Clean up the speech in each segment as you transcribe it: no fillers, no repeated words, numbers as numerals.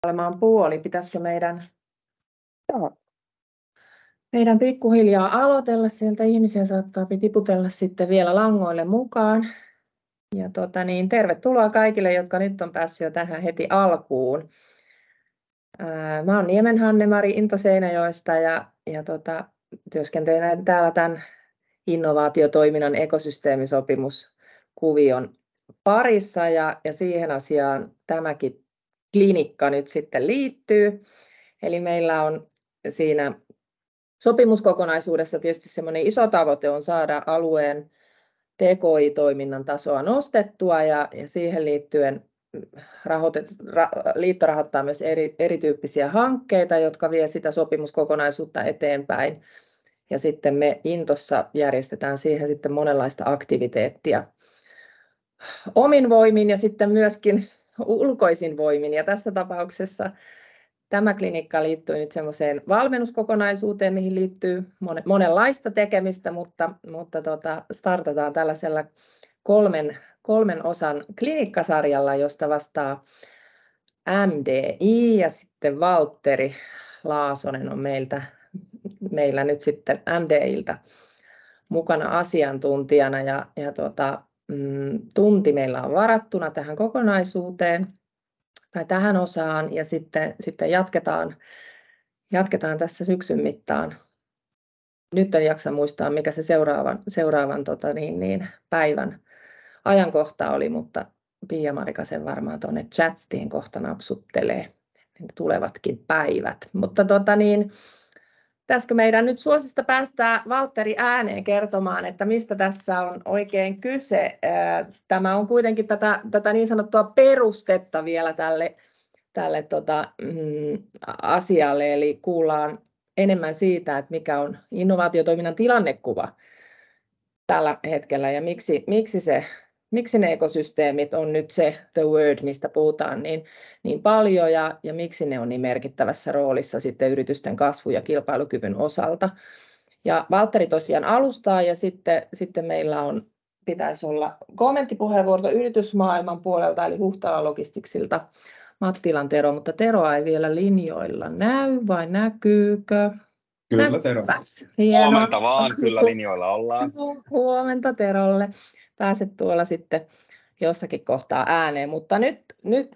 olemaan puoli. Pitäisikö meidän pikkuhiljaa aloitella sieltä? Ihmisiä saattaa tiputella sitten vielä langoille mukaan. Ja tervetuloa kaikille, jotka nyt on päässyt jo tähän heti alkuun. Mä oon Niemen Hanne-Mari Into Seinäjoesta ja työskentelen täällä tämän innovaatiotoiminnan ekosysteemisopimuskuvion parissa ja siihen asiaan tämäkin klinikka nyt sitten liittyy. Eli meillä on siinä sopimuskokonaisuudessa tietysti semmoinen iso tavoite on saada alueen TKI-toiminnan tasoa nostettua ja siihen liittyen liitto rahoittaa myös erityyppisiä hankkeita, jotka vie sitä sopimuskokonaisuutta eteenpäin. Ja sitten me Intossa järjestetään siihen sitten monenlaista aktiviteettia omin voimin ja sitten myöskin ulkoisin voimin. Ja tässä tapauksessa tämä klinikka liittyy nyt semmoiseen valmennuskokonaisuuteen, mihin liittyy monenlaista tekemistä, mutta startataan tällaisella kolmen osan klinikkasarjalla, josta vastaa MDI ja sitten Valtteri Laasonen on meillä nyt sitten MDIltä mukana asiantuntijana ja tunti meillä on varattuna tähän kokonaisuuteen tai tähän osaan ja sitten jatketaan tässä syksyn mittaan. Nyt en jaksa muistaa, mikä se seuraavan päivän ajankohta oli, mutta Pia-Marika sen varmaan tuonne chattiin kohta napsuttelee tulevatkin päivät. Mutta pitäisikö meidän nyt suosista päästää Valtteri ääneen kertomaan, että mistä tässä on oikein kyse. Tämä on kuitenkin tätä niin sanottua perustetta vielä tälle asialle, eli kuullaan enemmän siitä, että mikä on innovaatiotoiminnan tilannekuva tällä hetkellä ja miksi ne ekosysteemit on nyt se the word, mistä puhutaan niin paljon ja miksi ne on niin merkittävässä roolissa sitten yritysten kasvu- ja kilpailukyvyn osalta. Ja Valtteri tosiaan alustaa ja sitten meillä pitäisi olla kommenttipuheenvuoro yritysmaailman puolelta eli Huhtala Logisticsilta Mattilan Tero, mutta Teroa ei vielä linjoilla näy vai näkyykö? Kyllä Tero. Huomenta vaan, kyllä linjoilla ollaan. Huomenta Terolle. Pääset tuolla sitten jossakin kohtaa ääneen, mutta nyt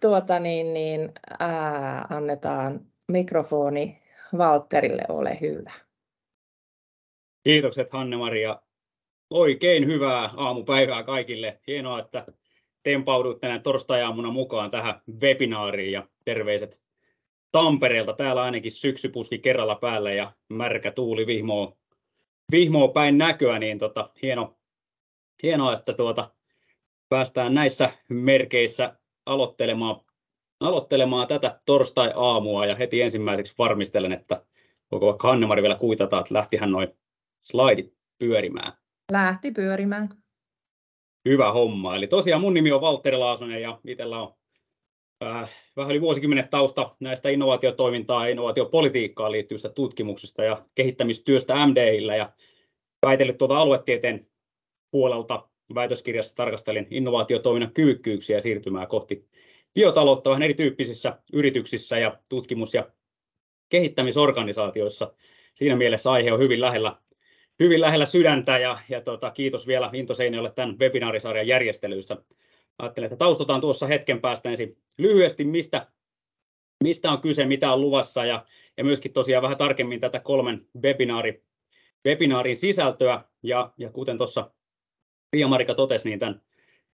annetaan mikrofoni Valtterille, ole hyvä. Kiitokset Hanne-Maria. Oikein hyvää aamupäivää kaikille. Hienoa, että tempauduitte näin torstai-aamuna mukaan tähän webinaariin ja terveiset Tampereelta. Täällä ainakin syksypuski kerralla päällä ja märkä tuuli vihmoo päin näköä, niin hienoa, että päästään näissä merkeissä aloittelemaan tätä torstai-aamua ja heti ensimmäiseksi varmistelen, että voiko vaikka Hanne-Mari vielä kuitata, että lähtihän noin slaidit pyörimään. Lähti pyörimään. Hyvä homma. Eli tosiaan mun nimi on Valtteri Laasonen ja itsellä on vähän yli vuosikymmenet tausta näistä innovaatiotoimintaa ja innovaatiopolitiikkaan liittyvistä tutkimuksista ja kehittämistyöstä MDI:llä ja väitellyt aluetieteen puolelta väitöskirjassa tarkastelin innovaatiotoiminnan kyvykkyyksiä siirtymää kohti biotaloutta vähän erityyppisissä yrityksissä ja tutkimus- ja kehittämisorganisaatioissa. Siinä mielessä aihe on hyvin lähellä sydäntä ja kiitos vielä Into Seinäjoelle tämän webinaarisarjan järjestelyistä. Ajattelin, että taustataan tuossa hetken päästä ensin lyhyesti, mistä on kyse, mitä on luvassa ja myöskin tosiaan vähän tarkemmin tätä 3 webinaarin sisältöä ja kuten tuossa Pia-Marika totesi, niin tämän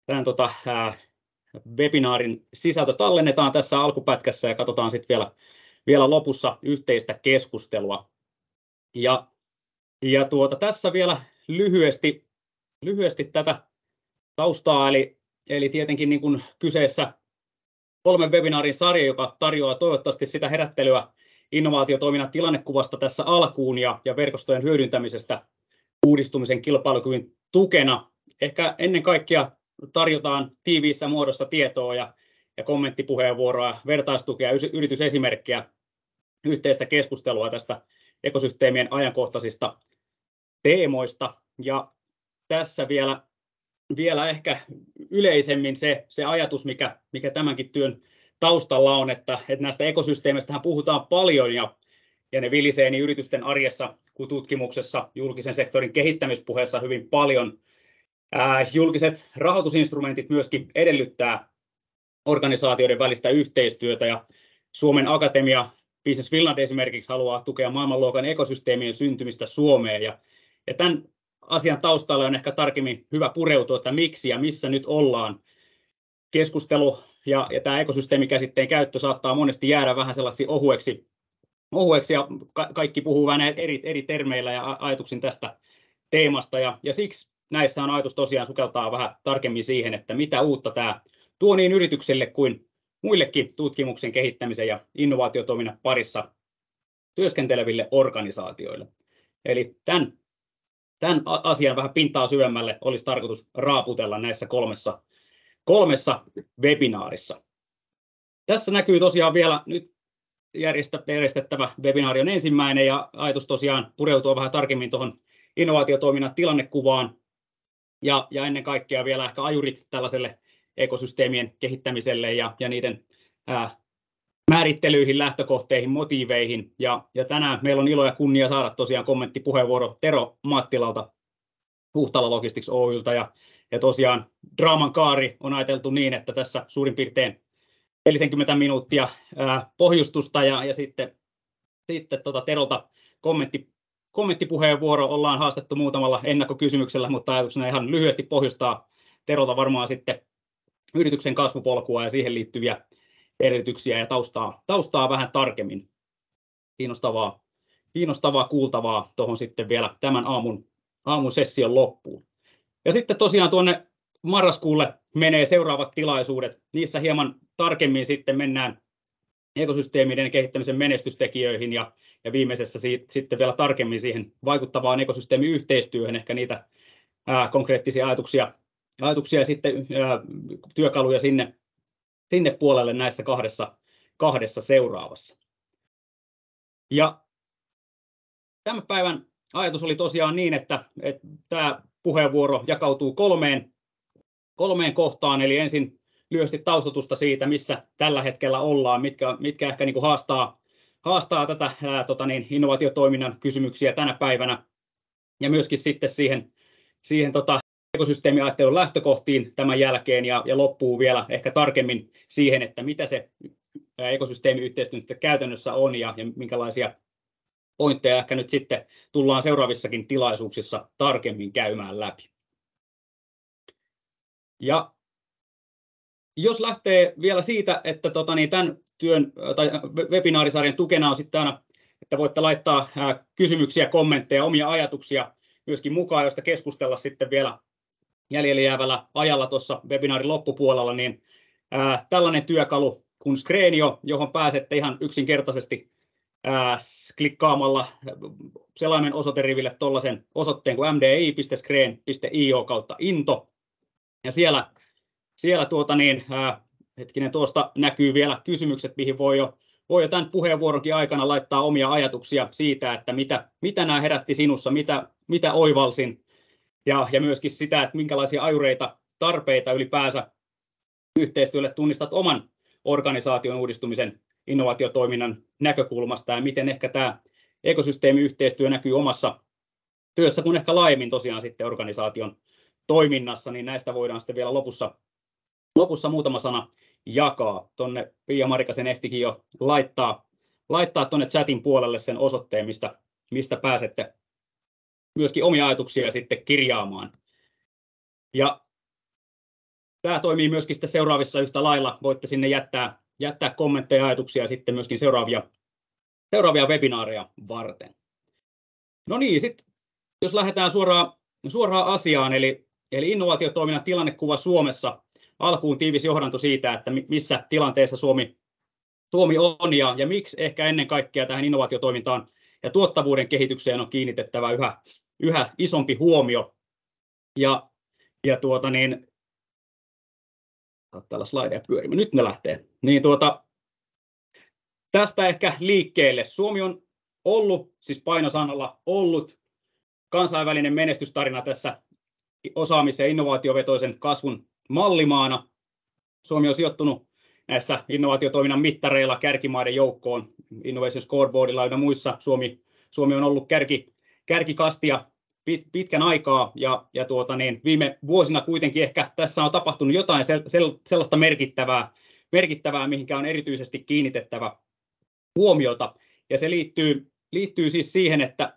webinaarin sisältö tallennetaan tässä alkupätkässä ja katsotaan sitten vielä lopussa yhteistä keskustelua. Ja tässä vielä lyhyesti tätä taustaa, eli tietenkin niin kuin kyseessä 3 webinaarin sarja, joka tarjoaa toivottavasti sitä herättelyä innovaatiotoiminnan tilannekuvasta tässä alkuun ja verkostojen hyödyntämisestä uudistumisen kilpailukyvyn tukena. Ehkä ennen kaikkea tarjotaan tiiviissä muodossa tietoa ja kommenttipuheenvuoroa, vertaistukea, yritysesimerkkejä, yhteistä keskustelua tästä ekosysteemien ajankohtaisista teemoista. Ja tässä vielä ehkä yleisemmin se ajatus, mikä tämänkin työn taustalla on, että näistä ekosysteemeistä puhutaan paljon ja ne vilisee niin yritysten arjessa kuin tutkimuksessa, julkisen sektorin kehittämispuheessa hyvin paljon. Julkiset rahoitusinstrumentit myöskin edellyttää organisaatioiden välistä yhteistyötä ja Suomen Akatemia Business Finland esimerkiksi haluaa tukea maailmanluokan ekosysteemien syntymistä Suomeen ja tämän asian taustalla on ehkä tarkemmin hyvä pureutua, että miksi ja missä nyt ollaan. Keskustelu ja tämä ekosysteemikäsitteen käyttö saattaa monesti jäädä vähän sellaisiksi ohueksi ja kaikki puhuu vähän eri termeillä ja ajatuksin tästä teemasta ja siksi näissä on ajatus tosiaan sukeltaa vähän tarkemmin siihen, että mitä uutta tämä tuo niin yrityksille kuin muillekin tutkimuksen, kehittämisen ja innovaatiotoiminnan parissa työskenteleville organisaatioille. Eli tämän asian vähän pintaa syvemmälle olisi tarkoitus raaputella näissä kolmessa webinaarissa. Tässä näkyy tosiaan vielä nyt järjestettävä webinaari on ensimmäinen ja ajatus tosiaan pureutua vähän tarkemmin tuohon innovaatiotoiminnan tilannekuvaan ja ennen kaikkea vielä ehkä ajurit tällaiselle ekosysteemien kehittämiselle ja niiden määrittelyihin, lähtökohteihin, motiiveihin. Ja tänään meillä on ilo ja kunnia saada tosiaan kommenttipuheenvuoro Tero Mattilalta Huhtala Logistics Oy:ltä. Ja tosiaan draaman kaari on ajateltu niin, että tässä suurin piirtein 40 minuuttia pohjustusta ja sitten Terolta kommenttipuheenvuoro. Ollaan haastettu muutamalla ennakkokysymyksellä, mutta ajatuksena ihan lyhyesti pohjustaa Terolta varmaan sitten yrityksen kasvupolkua ja siihen liittyviä edellytyksiä ja taustaa vähän tarkemmin. Kiinnostavaa kuultavaa tuohon sitten vielä tämän aamun session loppuun. Ja sitten tosiaan tuonne marraskuulle menee seuraavat tilaisuudet. Niissä hieman tarkemmin sitten mennään ekosysteemien kehittämisen menestystekijöihin ja viimeisessä sitten vielä tarkemmin siihen vaikuttavaan ekosysteemiyhteistyöhön, ehkä niitä konkreettisia ajatuksia ja sitten työkaluja sinne puolelle näissä kahdessa seuraavassa. Ja tämän päivän ajatus oli tosiaan niin, että tämä puheenvuoro jakautuu kolmeen kohtaan, eli ensin lyhyesti taustatusta siitä, missä tällä hetkellä ollaan, mitkä ehkä niin kuin haastaa tätä innovaatiotoiminnan kysymyksiä tänä päivänä, ja myöskin sitten siihen ekosysteemiajattelun lähtökohtiin tämän jälkeen, ja loppuu vielä ehkä tarkemmin siihen, että mitä se ekosysteemiyhteistyö käytännössä on, ja minkälaisia pointteja ehkä nyt sitten tullaan seuraavissakin tilaisuuksissa tarkemmin käymään läpi. Ja jos lähtee vielä siitä, että tämän työn tai webinaarisarjan tukena on sitten aina, että voitte laittaa kysymyksiä, kommentteja, omia ajatuksia myöskin mukaan, josta keskustella sitten vielä jäljellä jäävällä ajalla tuossa webinaarin loppupuolella, niin tällainen työkalu kuin Screenio, johon pääsette ihan yksinkertaisesti klikkaamalla selaimen osoiteriville tuollaisen osoitteen kuin mdi.screen.io/into. Ja siellä tuosta näkyy vielä kysymykset, mihin voi jo tämän puheenvuoronkin aikana laittaa omia ajatuksia siitä, että mitä nämä herätti sinussa, mitä oivalsin, ja myöskin sitä, että minkälaisia ajureita, tarpeita ylipäänsä yhteistyölle tunnistat oman organisaation uudistumisen innovaatiotoiminnan näkökulmasta, ja miten ehkä tämä ekosysteemiyhteistyö näkyy omassa työssä, kun ehkä laajemmin tosiaan sitten organisaation toiminnassa, niin näistä voidaan sitten vielä lopussa muutama sana jakaa. Tuonne Pia Marikasen ehtikin jo laittaa tuonne chatin puolelle sen osoitteen, mistä pääsette myöskin omia ajatuksia sitten kirjaamaan. Ja tämä toimii myöskin sitten seuraavissa yhtä lailla. Voitte sinne jättää kommentteja ja ajatuksia sitten myöskin seuraavia webinaareja varten. No niin, sitten jos lähdetään suoraan asiaan, eli innovaatiotoiminnan tilannekuva Suomessa. Alkuun tiivis johdanto siitä, että missä tilanteessa Suomi on ja miksi ehkä ennen kaikkea tähän innovaatiotoimintaan ja tuottavuuden kehitykseen on kiinnitettävä yhä isompi huomio. Täällä slideja pyörimään. Nyt ne lähtee. Niin tästä ehkä liikkeelle. Suomi on ollut, siis painosanalla ollut, kansainvälinen menestystarina tässä osaamis- ja innovaatiovetoisen kasvun mallimaana. Suomi on sijoittunut näissä innovaatiotoiminnan mittareilla kärkimaiden joukkoon. Innovation Scoreboardilla ja muissa Suomi on ollut kärkikastia pitkän aikaa, ja viime vuosina kuitenkin ehkä tässä on tapahtunut jotain sellaista merkittävää, mihinkä on erityisesti kiinnitettävä huomiota, ja se liittyy siis siihen, että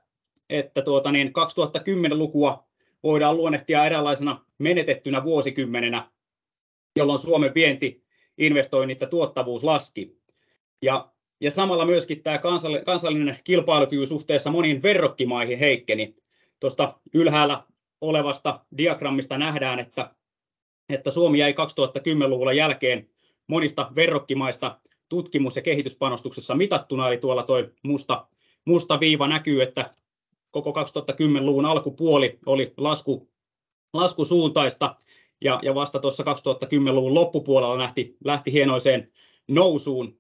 2010-lukua voidaan luonnehtia eräänlaisena menetettynä vuosikymmenenä, jolloin Suomen vienti-investoinnit ja tuottavuus laski. Ja samalla myöskin tämä kansallinen kilpailukyky suhteessa moniin verrokkimaihin heikkeni. Tuosta ylhäällä olevasta diagrammista nähdään, että Suomi jäi 2010-luvulla jälkeen monista verrokkimaista tutkimus- ja kehityspanostuksessa mitattuna, eli tuolla tuo musta viiva näkyy, että koko 2010-luvun alkupuoli oli laskusuuntaista, ja vasta tuossa 2010-luvun loppupuolella lähti hienoiseen nousuun.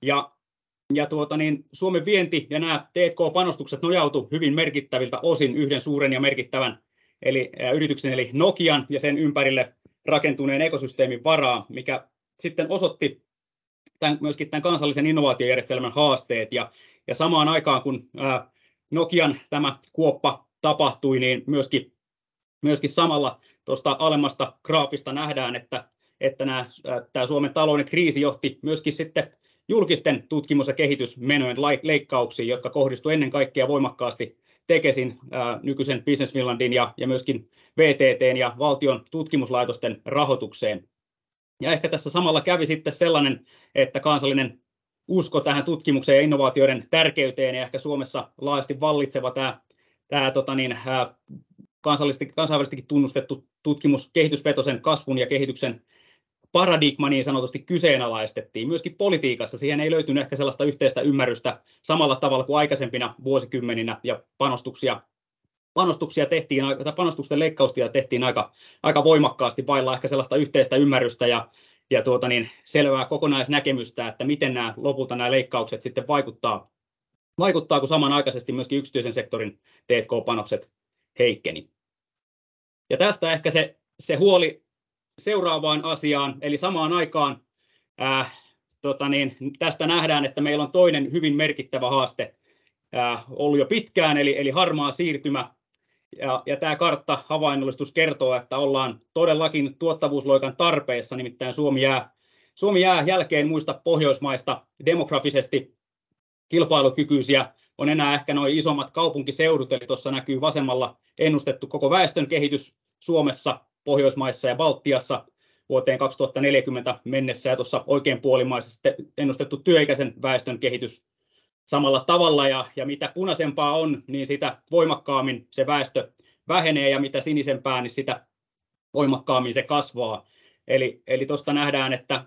Suomen vienti ja nämä T&K-panostukset nojautu hyvin merkittäviltä osin yhden suuren ja merkittävän yrityksen eli Nokian ja sen ympärille rakentuneen ekosysteemin varaan, mikä sitten osoitti myöskin tämän kansallisen innovaatiojärjestelmän haasteet. Ja samaan aikaan kun Nokian tämä kuoppa tapahtui, niin myöskin samalla tuosta alemmasta graafista nähdään, että tämä Suomen talouden kriisi johti myöskin sitten julkisten tutkimus- ja kehitysmenojen leikkauksiin, jotka kohdistuivat ennen kaikkea voimakkaasti Tekesin, nykyisen Business Finlandin ja myöskin VTT:n ja valtion tutkimuslaitosten rahoitukseen. Ja ehkä tässä samalla kävi sitten sellainen, että kansallinen usko tähän tutkimukseen ja innovaatioiden tärkeyteen ja ehkä Suomessa laajasti vallitseva tämä kansainvälisestikin tunnustettu tutkimus-kehitysvetoisen kasvun ja kehityksen paradigma niin sanotusti kyseenalaistettiin. Myöskin politiikassa siihen ei löytynyt ehkä sellaista yhteistä ymmärrystä samalla tavalla kuin aikaisempina vuosikymmeninä, ja panostusten leikkaustia tehtiin aika voimakkaasti vailla ehkä sellaista yhteistä ymmärrystä ja selvää kokonaisnäkemystä, että miten lopulta nämä leikkaukset sitten vaikuttaa, kun samanaikaisesti myöskin yksityisen sektorin T&K-panokset heikkeni. Ja tästä ehkä se huoli seuraavaan asiaan, eli samaan aikaan tästä nähdään, että meillä on toinen hyvin merkittävä haaste ollut jo pitkään, eli harmaa siirtymä. Ja tämä kartta-havainnollistus kertoo, että ollaan todellakin tuottavuusloikan tarpeessa, nimittäin Suomi jää jälkeen muista Pohjoismaista demografisesti kilpailukykyisiä. On enää ehkä nuo isommat kaupunkiseudut, eli tuossa näkyy vasemmalla ennustettu koko väestön kehitys Suomessa, Pohjoismaissa ja Baltiassa vuoteen 2040 mennessä, ja tuossa oikeanpuolimaisesti ennustettu työikäisen väestön kehitys samalla tavalla, ja mitä punaisempaa on, niin sitä voimakkaammin se väestö vähenee, ja mitä sinisempää, niin sitä voimakkaammin se kasvaa. Eli tuosta nähdään, että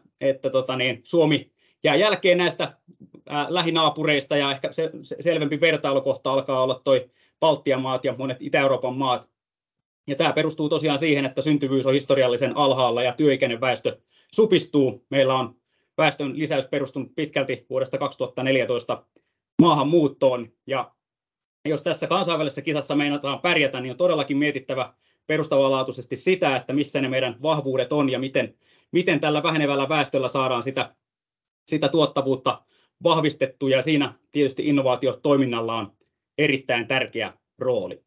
Suomi jää jälkeen näistä lähinaapureista, ja ehkä se selvempi vertailukohta alkaa olla toi Baltian maat ja monet Itä-Euroopan maat. Ja tämä perustuu tosiaan siihen, että syntyvyys on historiallisen alhaalla ja työikäinen väestö supistuu. Meillä on väestön lisäys perustunut pitkälti vuodesta 2014 maahanmuuttoon. Ja jos tässä kansainvälisessä kisassa meinataan pärjätä, niin on todellakin mietittävä perustavanlaatuisesti sitä, että missä ne meidän vahvuudet on ja miten tällä vähenevällä väestöllä saadaan sitä tuottavuutta vahvistettua. Ja siinä tietysti innovaatiotoiminnalla on erittäin tärkeä rooli.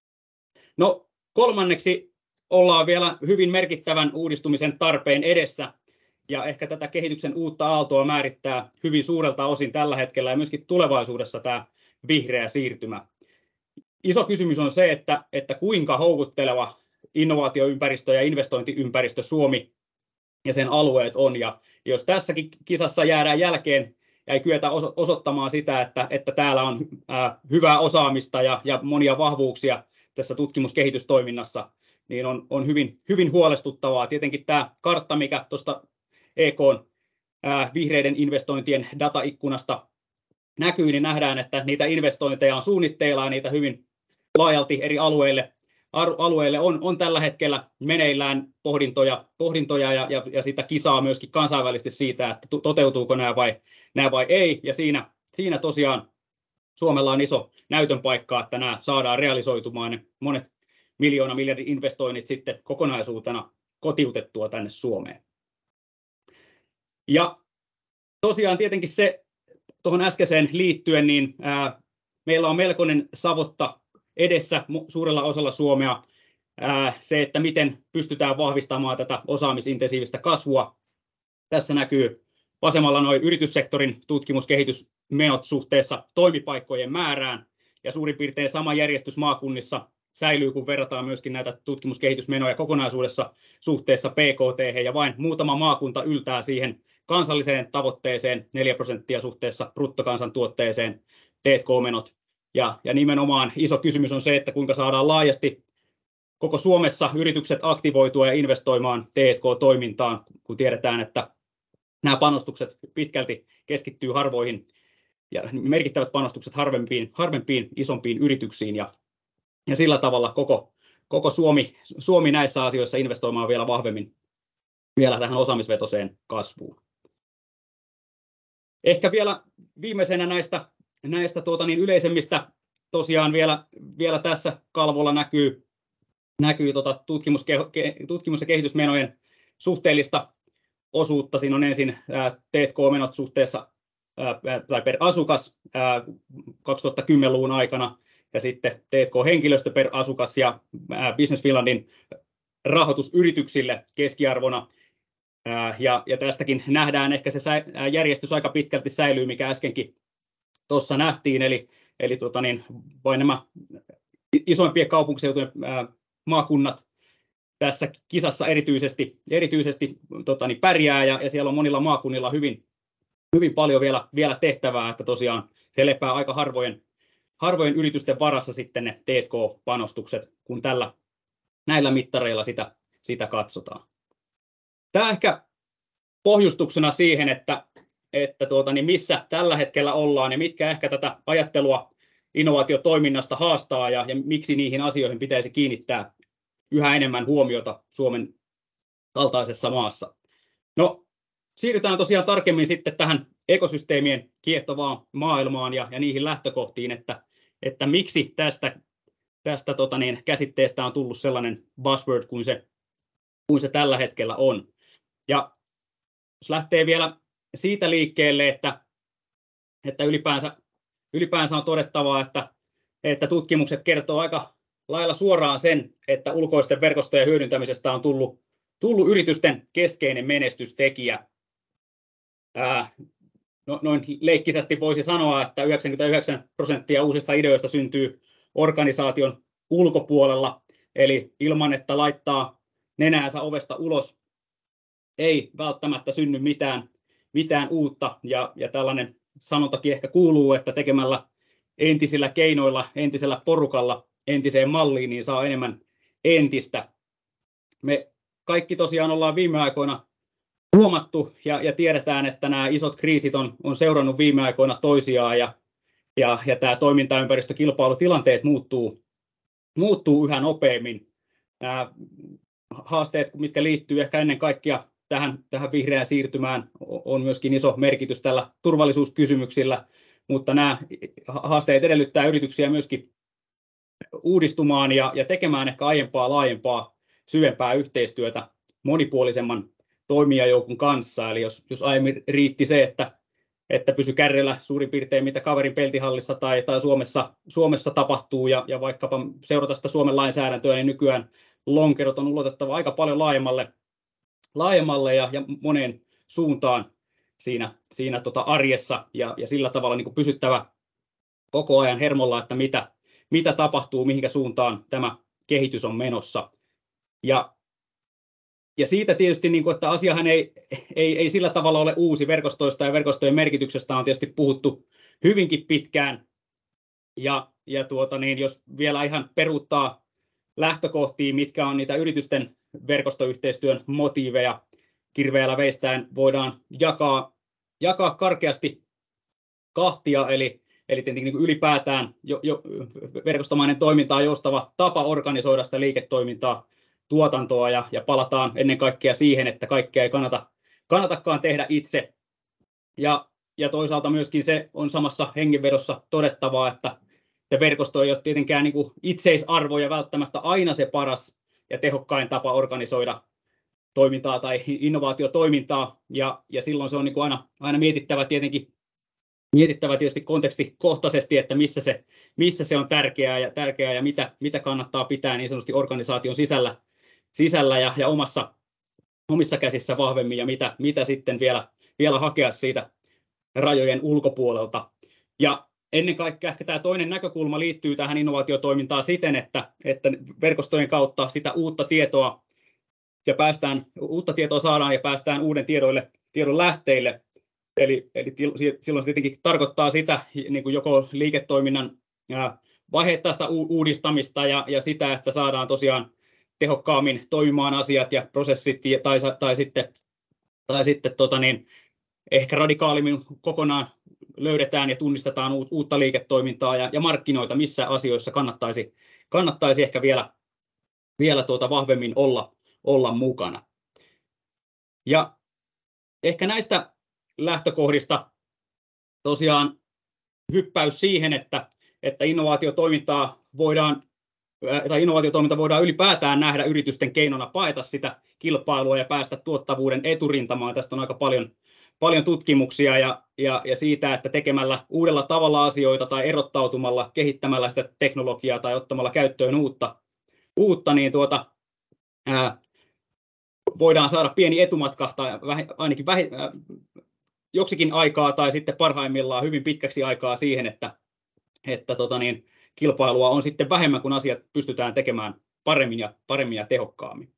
No, kolmanneksi ollaan vielä hyvin merkittävän uudistumisen tarpeen edessä, ja ehkä tätä kehityksen uutta aaltoa määrittää hyvin suurelta osin tällä hetkellä ja myöskin tulevaisuudessa tämä vihreä siirtymä. Iso kysymys on se, että kuinka houkutteleva innovaatioympäristö ja investointiympäristö Suomi ja sen alueet on, ja jos tässäkin kisassa jäädään jälkeen ja ei kyetä osoittamaan sitä, että täällä on hyvää osaamista ja monia vahvuuksia tässä tutkimuskehitystoiminnassa, niin on hyvin, hyvin huolestuttavaa. Tietenkin tämä kartta, mikä tuosta EK:n vihreiden investointien dataikkunasta näkyy, niin nähdään, että niitä investointeja on suunnitteilla ja niitä hyvin laajalti eri alueille on tällä hetkellä meneillään pohdintoja ja sitä kisaa myöskin kansainvälisesti siitä, että toteutuuko nämä vai ei. Ja siinä tosiaan Suomella on iso näytön paikka, että nämä saadaan realisoitumaan ne monet miljardin investoinnit sitten kokonaisuutena kotiutettua tänne Suomeen. Ja tosiaan tietenkin se tuohon äskeiseen liittyen, niin meillä on melkoinen savotta edessä suurella osalla Suomea se, että miten pystytään vahvistamaan tätä osaamisintensiivistä kasvua. Tässä näkyy vasemmalla noin yrityssektorin tutkimuskehitysmenot suhteessa toimipaikkojen määrään, ja suurin piirtein sama järjestys maakunnissa säilyy, kun verrataan myöskin näitä tutkimuskehitysmenoja kokonaisuudessa suhteessa PKT, ja vain muutama maakunta yltää siihen kansalliseen tavoitteeseen 4% suhteessa bruttokansantuotteeseen T&K-menot. Ja nimenomaan iso kysymys on se, että kuinka saadaan laajasti koko Suomessa yritykset aktivoitua ja investoimaan T&K-toimintaan, kun tiedetään, että nämä panostukset pitkälti keskittyy harvoihin ja merkittävät panostukset harvempiin isompiin yrityksiin, ja sillä tavalla koko Suomi näissä asioissa investoimaan vielä vahvemmin vielä tähän osaamisvetoiseen kasvuun. Ehkä vielä viimeisenä näistä yleisemmistä tosiaan vielä tässä kalvolla näkyy tutkimus- ja kehitysmenojen suhteellista osuutta. Siinä on ensin T&K-menot suhteessa tai per asukas 2010-luvun aikana, ja sitten T&K-henkilöstö per asukas ja Business Finlandin rahoitus yrityksille keskiarvona. Ja tästäkin nähdään ehkä se järjestys aika pitkälti säilyy, mikä äskenkin tuossa nähtiin, eli vain nämä isoimpien kaupunkiseutujen maakunnat tässä kisassa erityisesti pärjää, ja siellä on monilla maakunnilla hyvin paljon vielä tehtävää, että tosiaan se lepää aika harvojen yritysten varassa sitten ne T&K-panostukset, kun näillä mittareilla sitä katsotaan. Tämä ehkä pohjustuksena siihen, että missä tällä hetkellä ollaan ja mitkä ehkä tätä ajattelua innovaatiotoiminnasta haastaa ja miksi niihin asioihin pitäisi kiinnittää yhä enemmän huomiota Suomen kaltaisessa maassa. No, siirrytään tosiaan tarkemmin sitten tähän ekosysteemien kiehtovaan maailmaan ja niihin lähtökohtiin, että miksi tästä käsitteestä on tullut sellainen buzzword kuin se tällä hetkellä on. Ja jos lähtee vielä siitä liikkeelle, että ylipäänsä on todettavaa, että tutkimukset kertoo aika lailla suoraan sen, että ulkoisten verkostojen hyödyntämisestä on tullut yritysten keskeinen menestystekijä. Noin leikkisästi voisi sanoa, että 99% uusista ideoista syntyy organisaation ulkopuolella, eli ilman että laittaa nenäänsä ovesta ulos, ei välttämättä synny mitään uutta, ja tällainen sanontakin ehkä kuuluu, että tekemällä entisillä keinoilla, entisellä porukalla, entiseen malliin, niin saa enemmän entistä. Me kaikki tosiaan ollaan viime aikoina huomattu ja tiedetään, että nämä isot kriisit on seurannut viime aikoina toisiaan, ja tämä toimintaympäristö, kilpailutilanteet muuttuu yhä nopeammin. Nämä haasteet, mitkä liittyy ehkä ennen kaikkea tähän vihreään siirtymään, on myöskin iso merkitys tällä turvallisuuskysymyksillä, mutta nämä haasteet edellyttää yrityksiä myöskin uudistumaan ja tekemään ehkä aiempaa laajempaa, syvempää yhteistyötä monipuolisemman toimijajoukon kanssa. Eli jos aiemmin riitti se, että pysy kärryllä suurin piirtein mitä kaverin peltihallissa tai Suomessa tapahtuu ja vaikkapa seurata sitä Suomen lainsäädäntöä, niin nykyään lonkerot on ulotettava aika paljon laajemmalle ja moneen suuntaan siinä arjessa, ja sillä tavalla niin kuin pysyttävä koko ajan hermolla, että mitä tapahtuu, mihinkä suuntaan tämä kehitys on menossa. Ja siitä tietysti, niin kuin, että asiahan ei sillä tavalla ole uusi. Verkostoista ja verkostojen merkityksestä on tietysti puhuttu hyvinkin pitkään, ja jos vielä ihan peruuttaa lähtökohtiin, mitkä on niitä yritysten verkostoyhteistyön motiiveja, kirveellä veistäen voidaan jakaa karkeasti kahtia, eli tietenkin ylipäätään verkostomainen toiminta on joustava tapa organisoida sitä liiketoimintaa, tuotantoa, ja palataan ennen kaikkea siihen, että kaikkea ei kannatakaan tehdä itse. Ja toisaalta myöskin se on samassa hengenvedossa todettavaa, että verkosto ei ole tietenkään niin kuin itseisarvo ja välttämättä aina se paras ja tehokkain tapa organisoida toimintaa tai innovaatiotoimintaa, ja silloin se on niin kuin aina mietittävä tietysti kontekstikohtaisesti, että missä se on tärkeää ja mitä kannattaa pitää niin sanotusti organisaation sisällä ja omissa käsissä vahvemmin ja mitä sitten vielä hakea siitä rajojen ulkopuolelta. Ja ennen kaikkea ehkä tämä toinen näkökulma liittyy tähän innovaatiotoimintaan siten, että verkostojen kautta sitä uutta tietoa saadaan ja päästään uuden tiedon lähteille. Eli silloin se tietenkin tarkoittaa sitä niin kuin joko liiketoiminnan vaiheittaista uudistamista ja sitä, että saadaan tosiaan tehokkaammin toimimaan asiat ja prosessit tai sitten ehkä radikaalimmin kokonaan löydetään ja tunnistetaan uutta liiketoimintaa ja markkinoita, missä asioissa kannattaisi ehkä vielä vahvemmin olla mukana. Ja ehkä näistä lähtökohdista tosiaan hyppäys siihen, että innovaatiotoiminta voidaan ylipäätään nähdä yritysten keinona paeta sitä kilpailua ja päästä tuottavuuden eturintamaan. Tästä on aika paljon tutkimuksia ja siitä, että tekemällä uudella tavalla asioita tai erottautumalla, kehittämällä sitä teknologiaa tai ottamalla käyttöön uutta niin voidaan saada pieni etumatka tai ainakin joksikin aikaa tai sitten parhaimmillaan hyvin pitkäksi aikaa siihen, että kilpailua on sitten vähemmän, kun asiat pystytään tekemään paremmin ja tehokkaammin.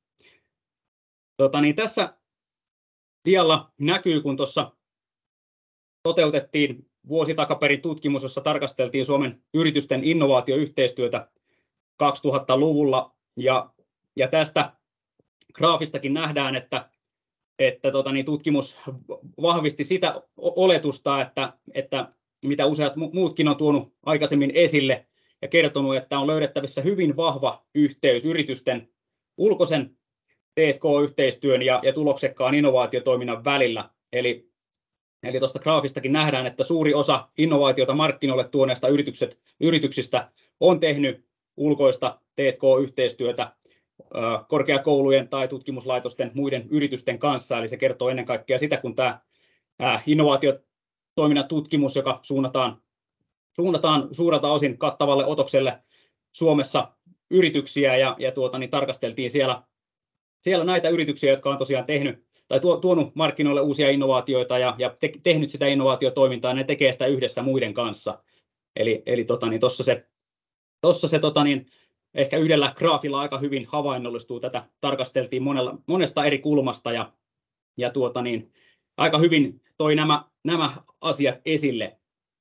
Tässä dialla näkyy, kun tuossa toteutettiin vuosi takaperin tutkimus, jossa tarkasteltiin Suomen yritysten innovaatioyhteistyötä 2000-luvulla. Ja tästä graafistakin nähdään, että tutkimus vahvisti sitä oletusta, että mitä useat muutkin on tuonut aikaisemmin esille ja kertonut, että on löydettävissä hyvin vahva yhteys yritysten ulkoisen T&K-yhteistyön ja tuloksekkaan innovaatiotoiminnan välillä. Eli tuosta graafistakin nähdään, että suuri osa innovaatiota markkinoille tuoneista yrityksistä on tehnyt ulkoista T&K-yhteistyötä korkeakoulujen tai tutkimuslaitosten muiden yritysten kanssa. Eli se kertoo ennen kaikkea sitä, kun tämä innovaatiotoiminnan tutkimus, joka suunnataan suurelta osin kattavalle otokselle Suomessa yrityksiä ja tarkasteltiin siellä näitä yrityksiä, jotka on tosiaan tehnyt tai tuonut markkinoille uusia innovaatioita ja tehnyt sitä innovaatiotoimintaa, ne tekee sitä yhdessä muiden kanssa. Eli tuossa se ehkä yhdellä graafilla aika hyvin havainnollistuu. Tätä tarkasteltiin monesta eri kulmasta ja aika hyvin toi nämä asiat esille.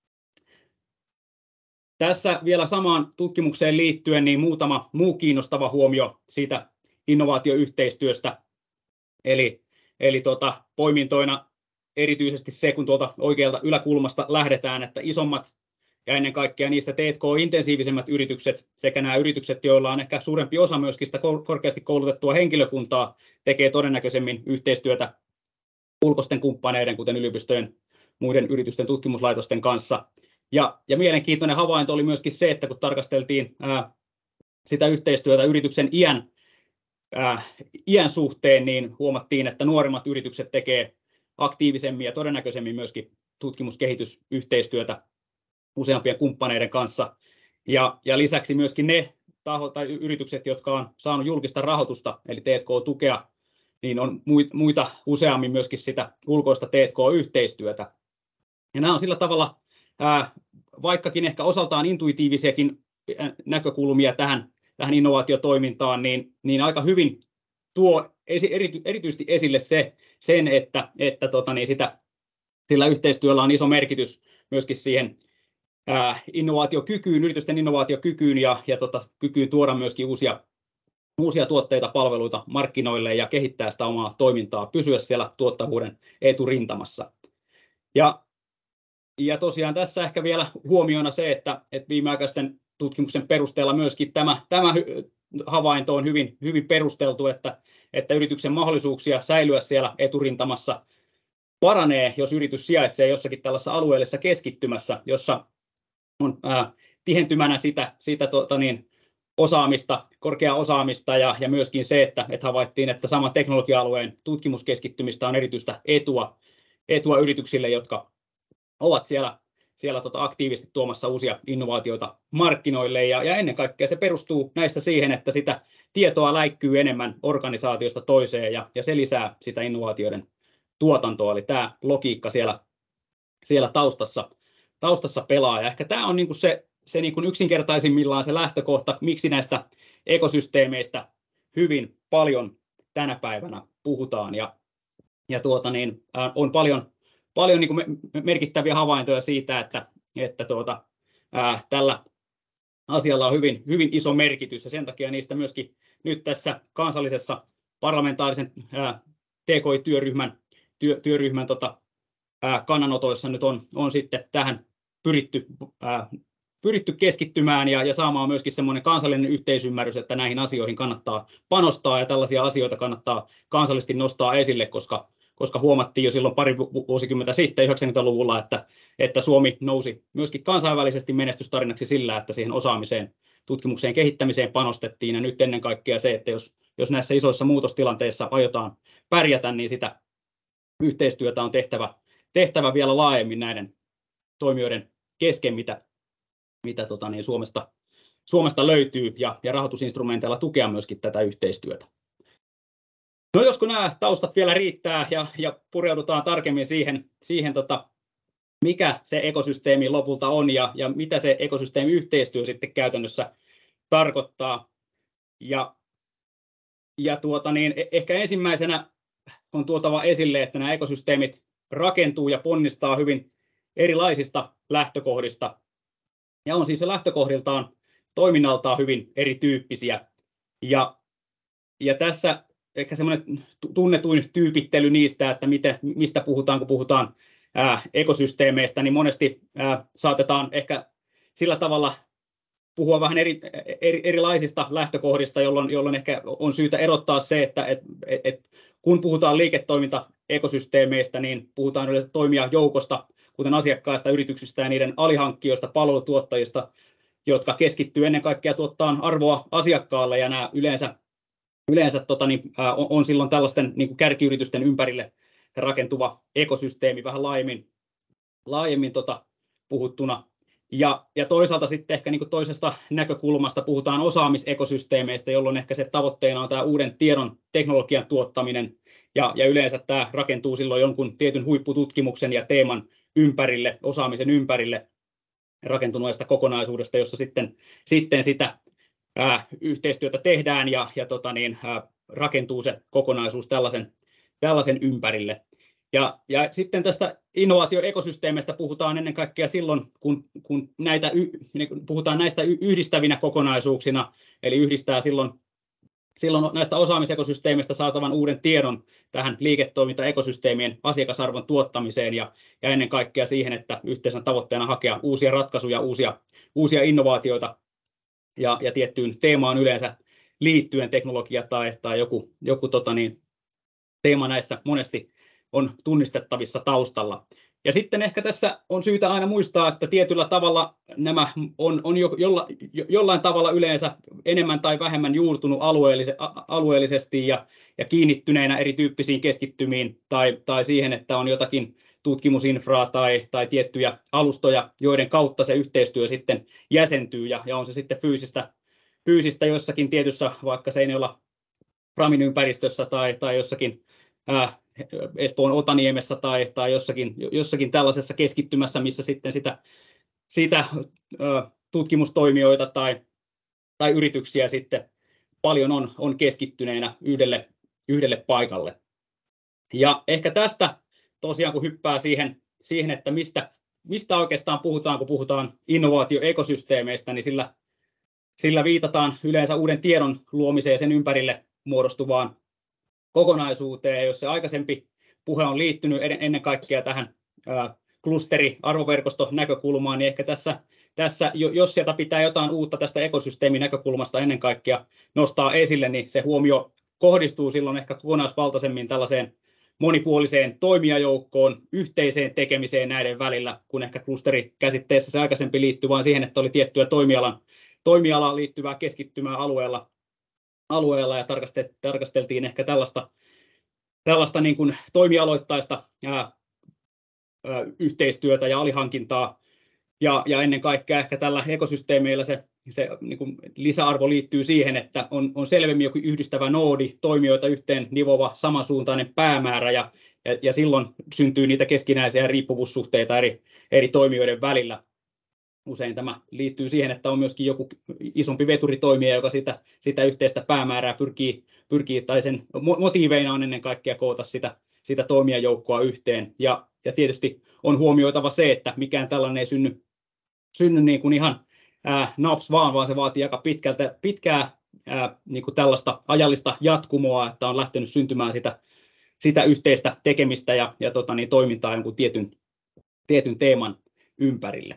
Tässä vielä samaan tutkimukseen liittyen niin muutama muu kiinnostava huomio siitä innovaatioyhteistyöstä. Eli poimintoina erityisesti se, kun tuolta oikealta yläkulmasta lähdetään, että isommat ja ennen kaikkea niissä T&K-intensiivisemmät yritykset sekä nämä yritykset, joilla on ehkä suurempi osa myöskin sitä korkeasti koulutettua henkilökuntaa, tekee todennäköisemmin yhteistyötä ulkoisten kumppaneiden, kuten yliopistojen, muiden yritysten tutkimuslaitosten kanssa. Ja mielenkiintoinen havainto oli myöskin se, että kun tarkasteltiin sitä yhteistyötä yrityksen iän suhteen, niin huomattiin, että nuoremmat yritykset tekee aktiivisemmin ja todennäköisemmin myöskin tutkimuskehitysyhteistyötä useampien kumppaneiden kanssa. Ja lisäksi myöskin ne tahot tai yritykset, jotka on saanut julkista rahoitusta, eli T&K-tukea, niin on muita useammin myöskin sitä ulkoista T&K-yhteistyötä. Ja nämä on sillä tavalla, vaikkakin ehkä osaltaan intuitiivisiakin näkökulmia tähän innovaatiotoimintaan, niin aika hyvin tuo erityisesti esille sen, että sillä yhteistyöllä on iso merkitys myöskin siihen innovaatiokykyyn, yritysten innovaatiokykyyn ja kykyyn tuoda myöskin uusia tuotteita, palveluita markkinoille ja kehittää sitä omaa toimintaa, pysyä siellä tuottavuuden eturintamassa. Ja tosiaan tässä ehkä vielä huomiona se, että viimeaikaisten tutkimuksen perusteella myöskin tämä havainto on hyvin perusteltu, että yrityksen mahdollisuuksia säilyä siellä eturintamassa paranee, jos yritys sijaitsee jossakin tällaisessa alueellisessa keskittymässä, jossa on tihentymänä sitä korkeaa osaamista ja myöskin se, että havaittiin, että saman teknologia-alueen tutkimuskeskittymistä on erityistä etua yrityksille, jotka ovat siellä aktiivisesti tuomassa uusia innovaatioita markkinoille ja ennen kaikkea se perustuu näissä siihen, että sitä tietoa läikkyy enemmän organisaatiosta toiseen ja se lisää sitä innovaatioiden tuotantoa, eli tämä logiikka siellä taustassa pelaa ja ehkä tämä on niinku se niin kuin yksinkertaisimmillaan se lähtökohta, miksi näistä ekosysteemeistä hyvin paljon tänä päivänä puhutaan ja on paljon niin kuin merkittäviä havaintoja siitä, että tällä asialla on hyvin iso merkitys ja sen takia niistä myöskin nyt tässä kansallisessa parlamentaarisen TKI-työryhmän kannanotoissa nyt on sitten tähän pyritty keskittymään ja saamaan myöskin semmoinen kansallinen yhteisymmärrys, että näihin asioihin kannattaa panostaa ja tällaisia asioita kannattaa kansallisesti nostaa esille, koska huomattiin jo silloin pari vuosikymmentä sitten 90-luvulla, että Suomi nousi myöskin kansainvälisesti menestystarinaksi sillä, että siihen osaamiseen, tutkimukseen, kehittämiseen panostettiin ja nyt ennen kaikkea se, että jos näissä isoissa muutostilanteissa aiotaan pärjätä, niin sitä yhteistyötä on tehtävä vielä laajemmin näiden toimijoiden kesken, mitä Suomesta löytyy ja rahoitusinstrumenteilla tukea myöskin tätä yhteistyötä. No josko nämä taustat vielä riittää ja pureudutaan tarkemmin siihen mikä se ekosysteemi lopulta on ja mitä se ekosysteemiyhteistyö sitten käytännössä tarkoittaa. Ehkä ensimmäisenä on tuotava esille, että nämä ekosysteemit rakentuu ja ponnistaa hyvin erilaisista lähtökohdista ja on siis lähtökohdiltaan toiminnaltaan hyvin erityyppisiä. Ja tässä ehkä semmoinen tunnetuin tyypittely niistä, että mistä puhutaan, kun puhutaan ekosysteemeistä, niin monesti saatetaan ehkä sillä tavalla puhua vähän erilaisista lähtökohdista, jolloin ehkä on syytä erottaa se, että kun puhutaan liiketoimintaekosysteemeistä, niin puhutaan yleensä toimijajoukosta, kuten asiakkaista, yrityksistä ja niiden alihankkijoista, palvelutuottajista, jotka keskittyy ennen kaikkea tuottaa arvoa asiakkaalle, ja nämä yleensä on silloin tällaisten niin kuin kärkiyritysten ympärille rakentuva ekosysteemi vähän laajemmin puhuttuna. Ja toisaalta sitten ehkä niin kuin toisesta näkökulmasta puhutaan osaamisekosysteemeistä, jolloin ehkä se tavoitteena on tämä uuden tiedon teknologian tuottaminen, ja yleensä tämä rakentuu silloin jonkun tietyn huippututkimuksen ja teeman ympärille, osaamisen ympärille rakentuneesta kokonaisuudesta, jossa sitten sitä yhteistyötä tehdään ja rakentuu se kokonaisuus tällaisen ympärille. Ja sitten tästä innovaatioekosysteemeistä puhutaan ennen kaikkea silloin, kun puhutaan näistä yhdistävinä kokonaisuuksina, eli yhdistää silloin näistä osaamisekosysteemistä saatavan uuden tiedon tähän liiketoimintaekosysteemien asiakasarvon tuottamiseen ja ennen kaikkea siihen, että yhteisenä tavoitteena hakea uusia ratkaisuja, uusia innovaatioita ja tiettyyn teemaan yleensä liittyen teknologia tai joku teema näissä monesti on tunnistettavissa taustalla. Ja sitten ehkä tässä on syytä aina muistaa, että tietyllä tavalla nämä on jollain tavalla yleensä enemmän tai vähemmän juurtunut alueellisesti ja kiinnittyneenä erityyppisiin keskittymiin tai siihen, että on jotakin tutkimusinfraa tai tiettyjä alustoja, joiden kautta se yhteistyö sitten jäsentyy ja on se sitten fyysistä jossakin tietyssä vaikka Seinäjoella Pramin ympäristössä tai jossakin Espoon Otaniemessä tai jossakin tällaisessa keskittymässä, missä sitten sitä tutkimustoimijoita tai yrityksiä sitten paljon on keskittyneenä yhdelle paikalle. Ja ehkä tästä tosiaan, kun hyppää siihen että mistä oikeastaan puhutaan, kun puhutaan innovaatioekosysteemeistä, niin sillä viitataan yleensä uuden tiedon luomiseen ja sen ympärille muodostuvaan kokonaisuuteen. Jos se aikaisempi puhe on liittynyt ennen kaikkea tähän klusteri-arvoverkosto-näkökulmaan, niin ehkä tässä, jos sieltä pitää jotain uutta tästä ekosysteemin näkökulmasta ennen kaikkea nostaa esille, niin se huomio kohdistuu silloin ehkä kokonaisvaltaisemmin tällaiseen monipuoliseen toimijajoukkoon, yhteiseen tekemiseen näiden välillä, kun ehkä klusterikäsitteessä se aikaisempi liittyy vain siihen, että oli tiettyä toimialan toimialaan liittyvää keskittymää alueella ja tarkasteltiin ehkä tällaista niin kuin toimialoittaista yhteistyötä ja alihankintaa. Ja ennen kaikkea ehkä tällä ekosysteemeillä se niin kuin lisäarvo liittyy siihen, että on selvemmin joku yhdistävä noodi, toimijoita yhteen nivova samansuuntainen päämäärä ja silloin syntyy niitä keskinäisiä riippuvuussuhteita eri toimijoiden välillä. Usein tämä liittyy siihen, että on myöskin joku isompi veturitoimija, joka sitä yhteistä päämäärää pyrkii tai sen motiiveina on ennen kaikkea koota sitä toimijajoukkoa yhteen. Ja tietysti on huomioitava se, että mikään tällainen ei synny niin kuin ihan naps vaan se vaatii aika pitkää niin kuin tällaista ajallista jatkumoa, että on lähtenyt syntymään sitä yhteistä tekemistä ja toimintaa jonkun tietyn teeman ympärille.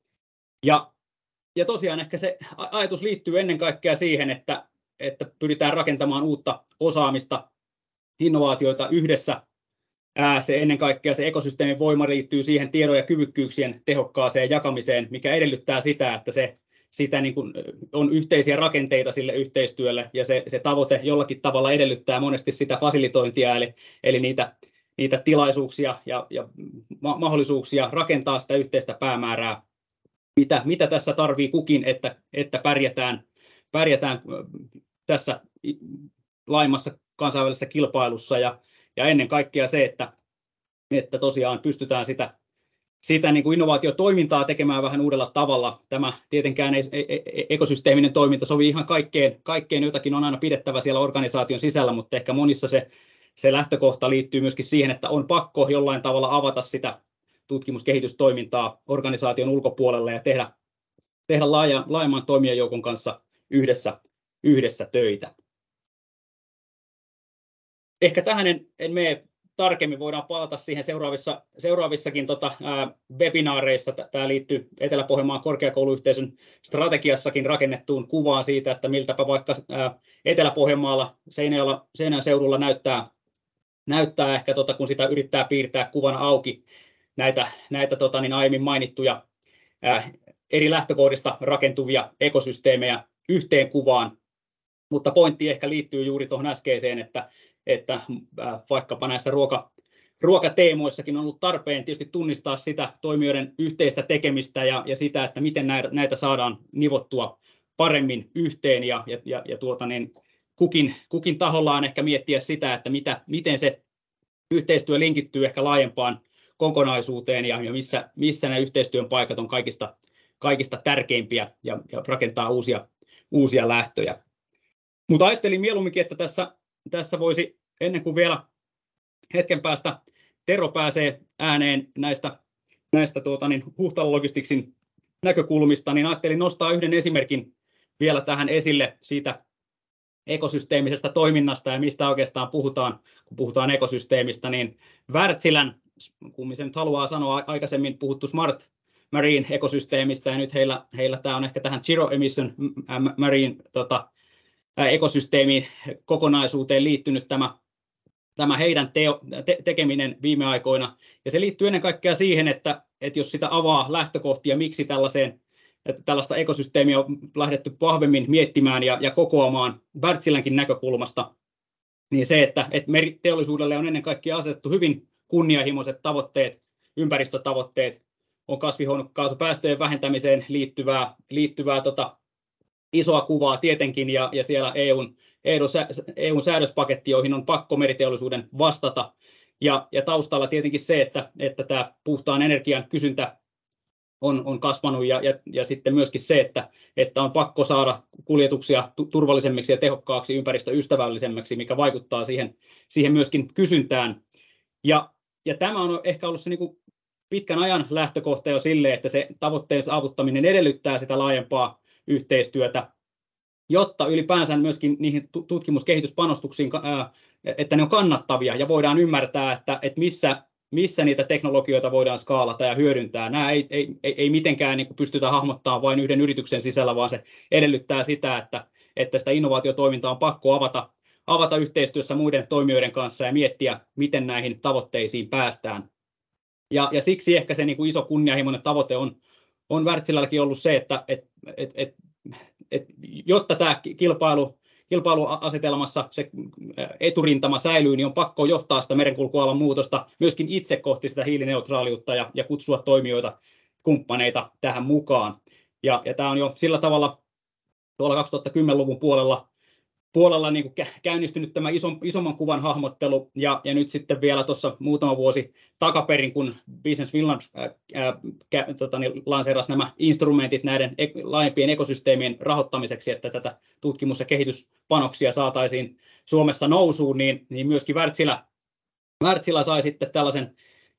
Ja tosiaan ehkä se ajatus liittyy ennen kaikkea siihen, että pyritään rakentamaan uutta osaamista, innovaatioita yhdessä. Se ennen kaikkea se ekosysteemin voima liittyy siihen tiedon ja kyvykkyyksien tehokkaaseen jakamiseen, mikä edellyttää sitä, että sitä niin kuin on yhteisiä rakenteita sille yhteistyölle ja se tavoite jollakin tavalla edellyttää monesti sitä fasilitointia eli niitä tilaisuuksia ja mahdollisuuksia rakentaa sitä yhteistä päämäärää, mitä tässä tarvii kukin, että pärjätään tässä laajemmassa kansainvälisessä kilpailussa ja ennen kaikkea se, että tosiaan pystytään sitä niin kuin innovaatiotoimintaa tekemään vähän uudella tavalla. Tämä tietenkään ekosysteeminen toiminta sovi ihan kaikkeen, jotakin on aina pidettävä siellä organisaation sisällä, mutta ehkä monissa se lähtökohta liittyy myöskin siihen, että on pakko jollain tavalla avata sitä tutkimuskehitystoimintaa organisaation ulkopuolelle ja tehdä laajemman toimijajoukon kanssa yhdessä töitä. Ehkä tähän en mene tarkemmin, voidaan palata siihen seuraavissakin webinaareissa. Tämä liittyy Etelä-Pohjanmaan korkeakouluyhteisön strategiassakin rakennettuun kuvaan siitä, että miltäpä vaikka Etelä-Pohjanmaalla Seinäjoen seudulla näyttää ehkä, kun sitä yrittää piirtää kuvana auki, näitä aiemmin mainittuja eri lähtökohdista rakentuvia ekosysteemejä yhteen kuvaan. Mutta pointti ehkä liittyy juuri tuohon äskeiseen, että vaikkapa näissä ruokateemoissakin on ollut tarpeen tietysti tunnistaa sitä toimijoiden yhteistä tekemistä ja sitä, että miten näitä saadaan nivottua paremmin yhteen ja kukin tahollaan ehkä miettiä sitä, että miten se yhteistyö linkittyy ehkä laajempaan kokonaisuuteen ja missä ne yhteistyön paikat on kaikista tärkeimpiä ja rakentaa uusia lähtöjä. Mutta ajattelin mieluumminkin, että tässä voisi, ennen kuin vielä hetken päästä Tero pääsee ääneen näistä Huhtala Logisticsin näkökulmista, niin ajattelin nostaa yhden esimerkin vielä tähän esille siitä ekosysteemisestä toiminnasta ja mistä oikeastaan puhutaan, kun puhutaan ekosysteemistä, niin Wärtsilän, kun se nyt haluaa sanoa, aikaisemmin puhuttu Smart Marine-ekosysteemistä, ja nyt heillä tämä on ehkä tähän Zero Emission Marine ekosysteemiin kokonaisuuteen liittynyt tämä heidän tekeminen viime aikoina. Ja se liittyy ennen kaikkea siihen, että jos sitä avaa lähtökohtia, miksi tällaista ekosysteemiä on lähdetty vahvemmin miettimään ja kokoamaan Wärtsilänkin näkökulmasta, niin se, että meriteollisuudelle on ennen kaikkea asetettu hyvin kunnianhimoiset tavoitteet, ympäristötavoitteet, on kasvihuonekaasupäästöjen vähentämiseen liittyvää isoa kuvaa tietenkin, ja siellä EUn säädöspaketti, joihin on pakko meriteollisuuden vastata. Ja taustalla tietenkin se, että tämä puhtaan energian kysyntä on kasvanut, ja sitten myöskin se, että on pakko saada kuljetuksia turvallisemmiksi ja tehokkaaksi, ympäristöystävällisemmiksi, mikä vaikuttaa siihen myöskin kysyntään. Ja tämä on ehkä ollut se niin kuin pitkän ajan lähtökohta jo sille, että se tavoitteen saavuttaminen edellyttää sitä laajempaa yhteistyötä, jotta ylipäänsä myöskin niihin tutkimuskehityspanostuksiin, että ne on kannattavia ja voidaan ymmärtää, että missä niitä teknologioita voidaan skaalata ja hyödyntää. Nämä ei mitenkään niin kuin pystytä hahmottamaan vain yhden yrityksen sisällä, vaan se edellyttää sitä, että sitä innovaatiotoimintaa on pakko avata yhteistyössä muiden toimijoiden kanssa ja miettiä, miten näihin tavoitteisiin päästään. Ja siksi ehkä se niin kuin iso kunnianhimoinen tavoite on Wärtsilälläkin ollut se, että jotta tämä kilpailuasetelmassa se eturintama säilyy, niin on pakko johtaa sitä merenkulkualan muutosta myöskin itse kohti sitä hiilineutraaliutta ja kutsua toimijoita, kumppaneita tähän mukaan. Ja tämä on jo sillä tavalla tuolla 2010-luvun puolella niin kuin käynnistynyt tämä isomman kuvan hahmottelu, ja nyt sitten vielä tuossa muutama vuosi takaperin, kun Business Finland lanseerasi nämä instrumentit näiden laajempien ekosysteemien rahoittamiseksi, että tätä tutkimus- ja kehityspanoksia saataisiin Suomessa nousuun, niin myöskin Wärtsilä sai sitten tällaisen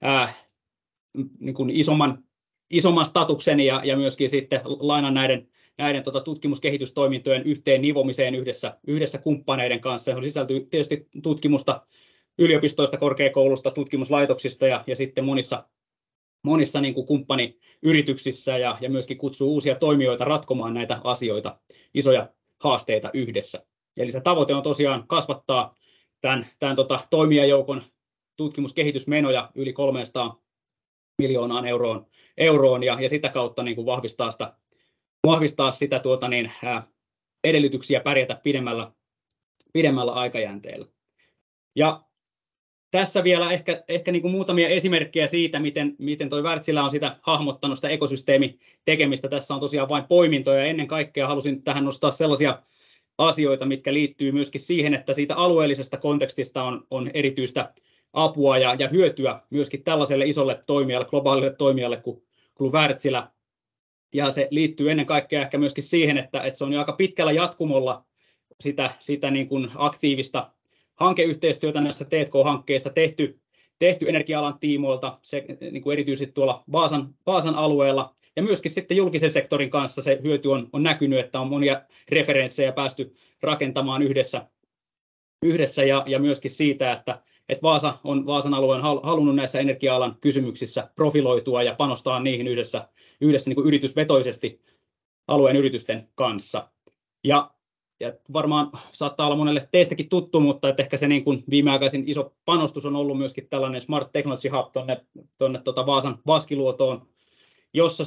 niin kuin isomman statuksen ja myöskin sitten lainan näiden tutkimuskehitystoimintojen yhteen nivomiseen yhdessä kumppaneiden kanssa, johon sisältyy tietysti tutkimusta yliopistoista, korkeakoulusta, tutkimuslaitoksista ja sitten monissa niin kuin kumppaniyrityksissä ja myöskin kutsuu uusia toimijoita ratkomaan näitä asioita, isoja haasteita yhdessä. Eli se tavoite on tosiaan kasvattaa tämän toimijajoukon tutkimuskehitysmenoja yli 300 miljoonaan euroon ja sitä kautta niin kuin vahvistaa sitä edellytyksiä pärjätä pidemmällä aikajänteellä. Ja tässä vielä ehkä niin kuin muutamia esimerkkejä siitä, miten toi Wärtsilä on sitä hahmottanut sitä ekosysteemitekemistä. Tässä on tosiaan vain poimintoja, ja ennen kaikkea halusin tähän nostaa sellaisia asioita, mitkä liittyy myöskin siihen, että siitä alueellisesta kontekstista on erityistä apua ja hyötyä myöskin tällaiselle isolle toimijalle, globaalille toimijalle kuin Wärtsilä. Ja se liittyy ennen kaikkea ehkä myöskin siihen, että se on jo aika pitkällä jatkumolla sitä niin kuin aktiivista hankeyhteistyötä näissä T&K-hankkeissa tehty energia-alan tiimoilta, se niin kuin erityisesti tuolla Vaasan alueella. Ja myöskin sitten julkisen sektorin kanssa se hyöty on näkynyt, että on monia referenssejä päästy rakentamaan yhdessä ja myöskin siitä, että Vaasan alue on halunnut näissä energia-alan kysymyksissä profiloitua ja panostaa niihin yhdessä niin kuin yritysvetoisesti alueen yritysten kanssa. Ja varmaan saattaa olla monelle teistäkin tuttu, mutta että ehkä se niin kuin viimeaikaisin iso panostus on ollut myöskin tällainen Smart Technology Hub tuonne Vaasan Vaskiluotoon, jossa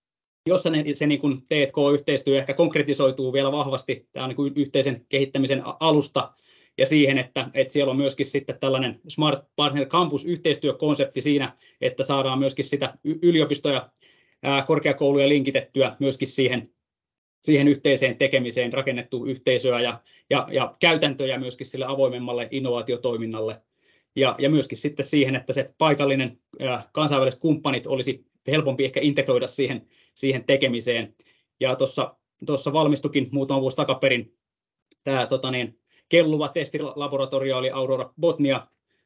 se niin kuin T&K-yhteistyö ehkä konkretisoituu vielä vahvasti. Tämä on niin kuin yhteisen kehittämisen alusta ja siihen, että siellä on myöskin sitten tällainen Smart Partner Campus-yhteistyökonsepti siinä, että saadaan myöskin sitä yliopistoja, korkeakouluja linkitettyä myöskin siihen yhteiseen tekemiseen, rakennettu yhteisöä ja käytäntöjä myöskin sille avoimemmalle innovaatiotoiminnalle. Ja myöskin sitten siihen, että se paikallinen kansainväliset kumppanit olisi helpompi ehkä integroida siihen tekemiseen. Ja tuossa valmistukin muutama vuosi takaperin tämä kelluva testilaboratorio oli Aurora Botnia.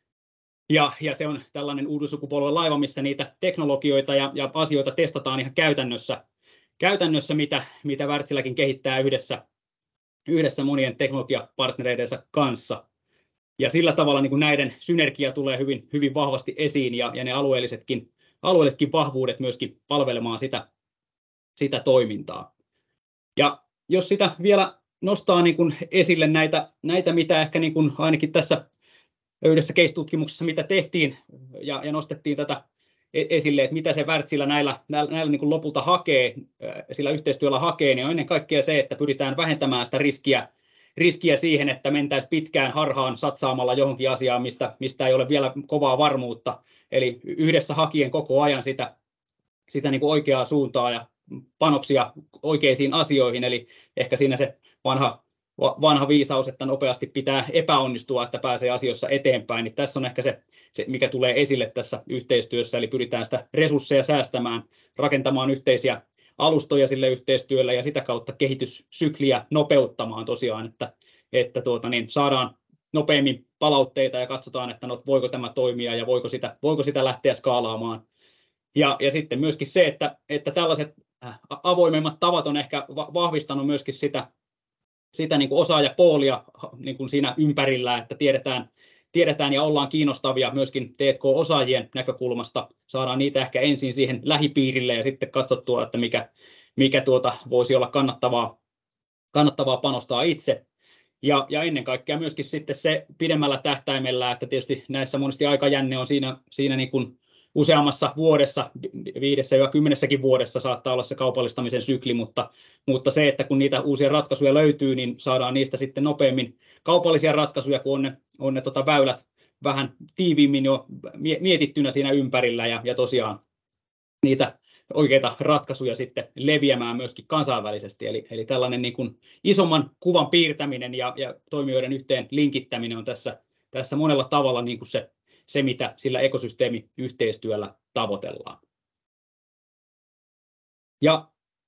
Ja se on tällainen uuden sukupolven laiva, missä niitä teknologioita ja asioita testataan ihan käytännössä mitä Wärtsiläkin kehittää yhdessä monien teknologiapartnereidensa kanssa. Ja sillä tavalla niin kuin näiden synergia tulee hyvin, hyvin vahvasti esiin ja ne alueellisetkin vahvuudet myöskin palvelemaan sitä toimintaa. Ja jos sitä vielä nostaa niin kuin esille näitä mitä ehkä niin kuin ainakin tässä yhdessä case-tutkimuksessa, mitä tehtiin ja nostettiin tätä esille, että mitä se Wärtsilä näillä niin kuin lopulta hakee, sillä yhteistyöllä hakee, niin on ennen kaikkea se, että pyritään vähentämään sitä riskiä siihen, että mentäisiin pitkään harhaan satsaamalla johonkin asiaan, mistä ei ole vielä kovaa varmuutta. Eli yhdessä hakien koko ajan sitä niin kuin oikeaa suuntaa ja panoksia oikeisiin asioihin. Eli ehkä siinä se vanha viisaus, että nopeasti pitää epäonnistua, että pääsee asioissa eteenpäin. Niin tässä on ehkä se, mikä tulee esille tässä yhteistyössä. Eli pyritään sitä resursseja säästämään, rakentamaan yhteisiä alustoja sille yhteistyölle ja sitä kautta kehityssykliä nopeuttamaan tosiaan, että saadaan nopeammin palautteita ja katsotaan, että voiko tämä toimia ja voiko sitä lähteä skaalaamaan. Ja sitten myöskin se, että tällaiset avoimemmat tavat on ehkä vahvistanut myöskin sitä niin kuin osaajapoolia niin kuin siinä ympärillä, että tiedetään ja ollaan kiinnostavia myöskin T&K-osaajien näkökulmasta. Saadaan niitä ehkä ensin siihen lähipiirille ja sitten katsottua, että mikä voisi olla kannattavaa panostaa itse. Ja ennen kaikkea myöskin sitten se pidemmällä tähtäimellä, että tietysti näissä monesti aikajänne on siinä niin kuin useammassa vuodessa, 5-10 vuodessa saattaa olla se kaupallistamisen sykli, mutta se, että kun niitä uusia ratkaisuja löytyy, niin saadaan niistä sitten nopeammin kaupallisia ratkaisuja, kun on ne väylät vähän tiiviimmin jo mietittynä siinä ympärillä ja tosiaan niitä oikeita ratkaisuja sitten leviämään myöskin kansainvälisesti. Eli tällainen niin kuin isomman kuvan piirtäminen ja toimijoiden yhteen linkittäminen on tässä monella tavalla niin kuin se, mitä sillä ekosysteemiyhteistyöllä tavoitellaan. Ja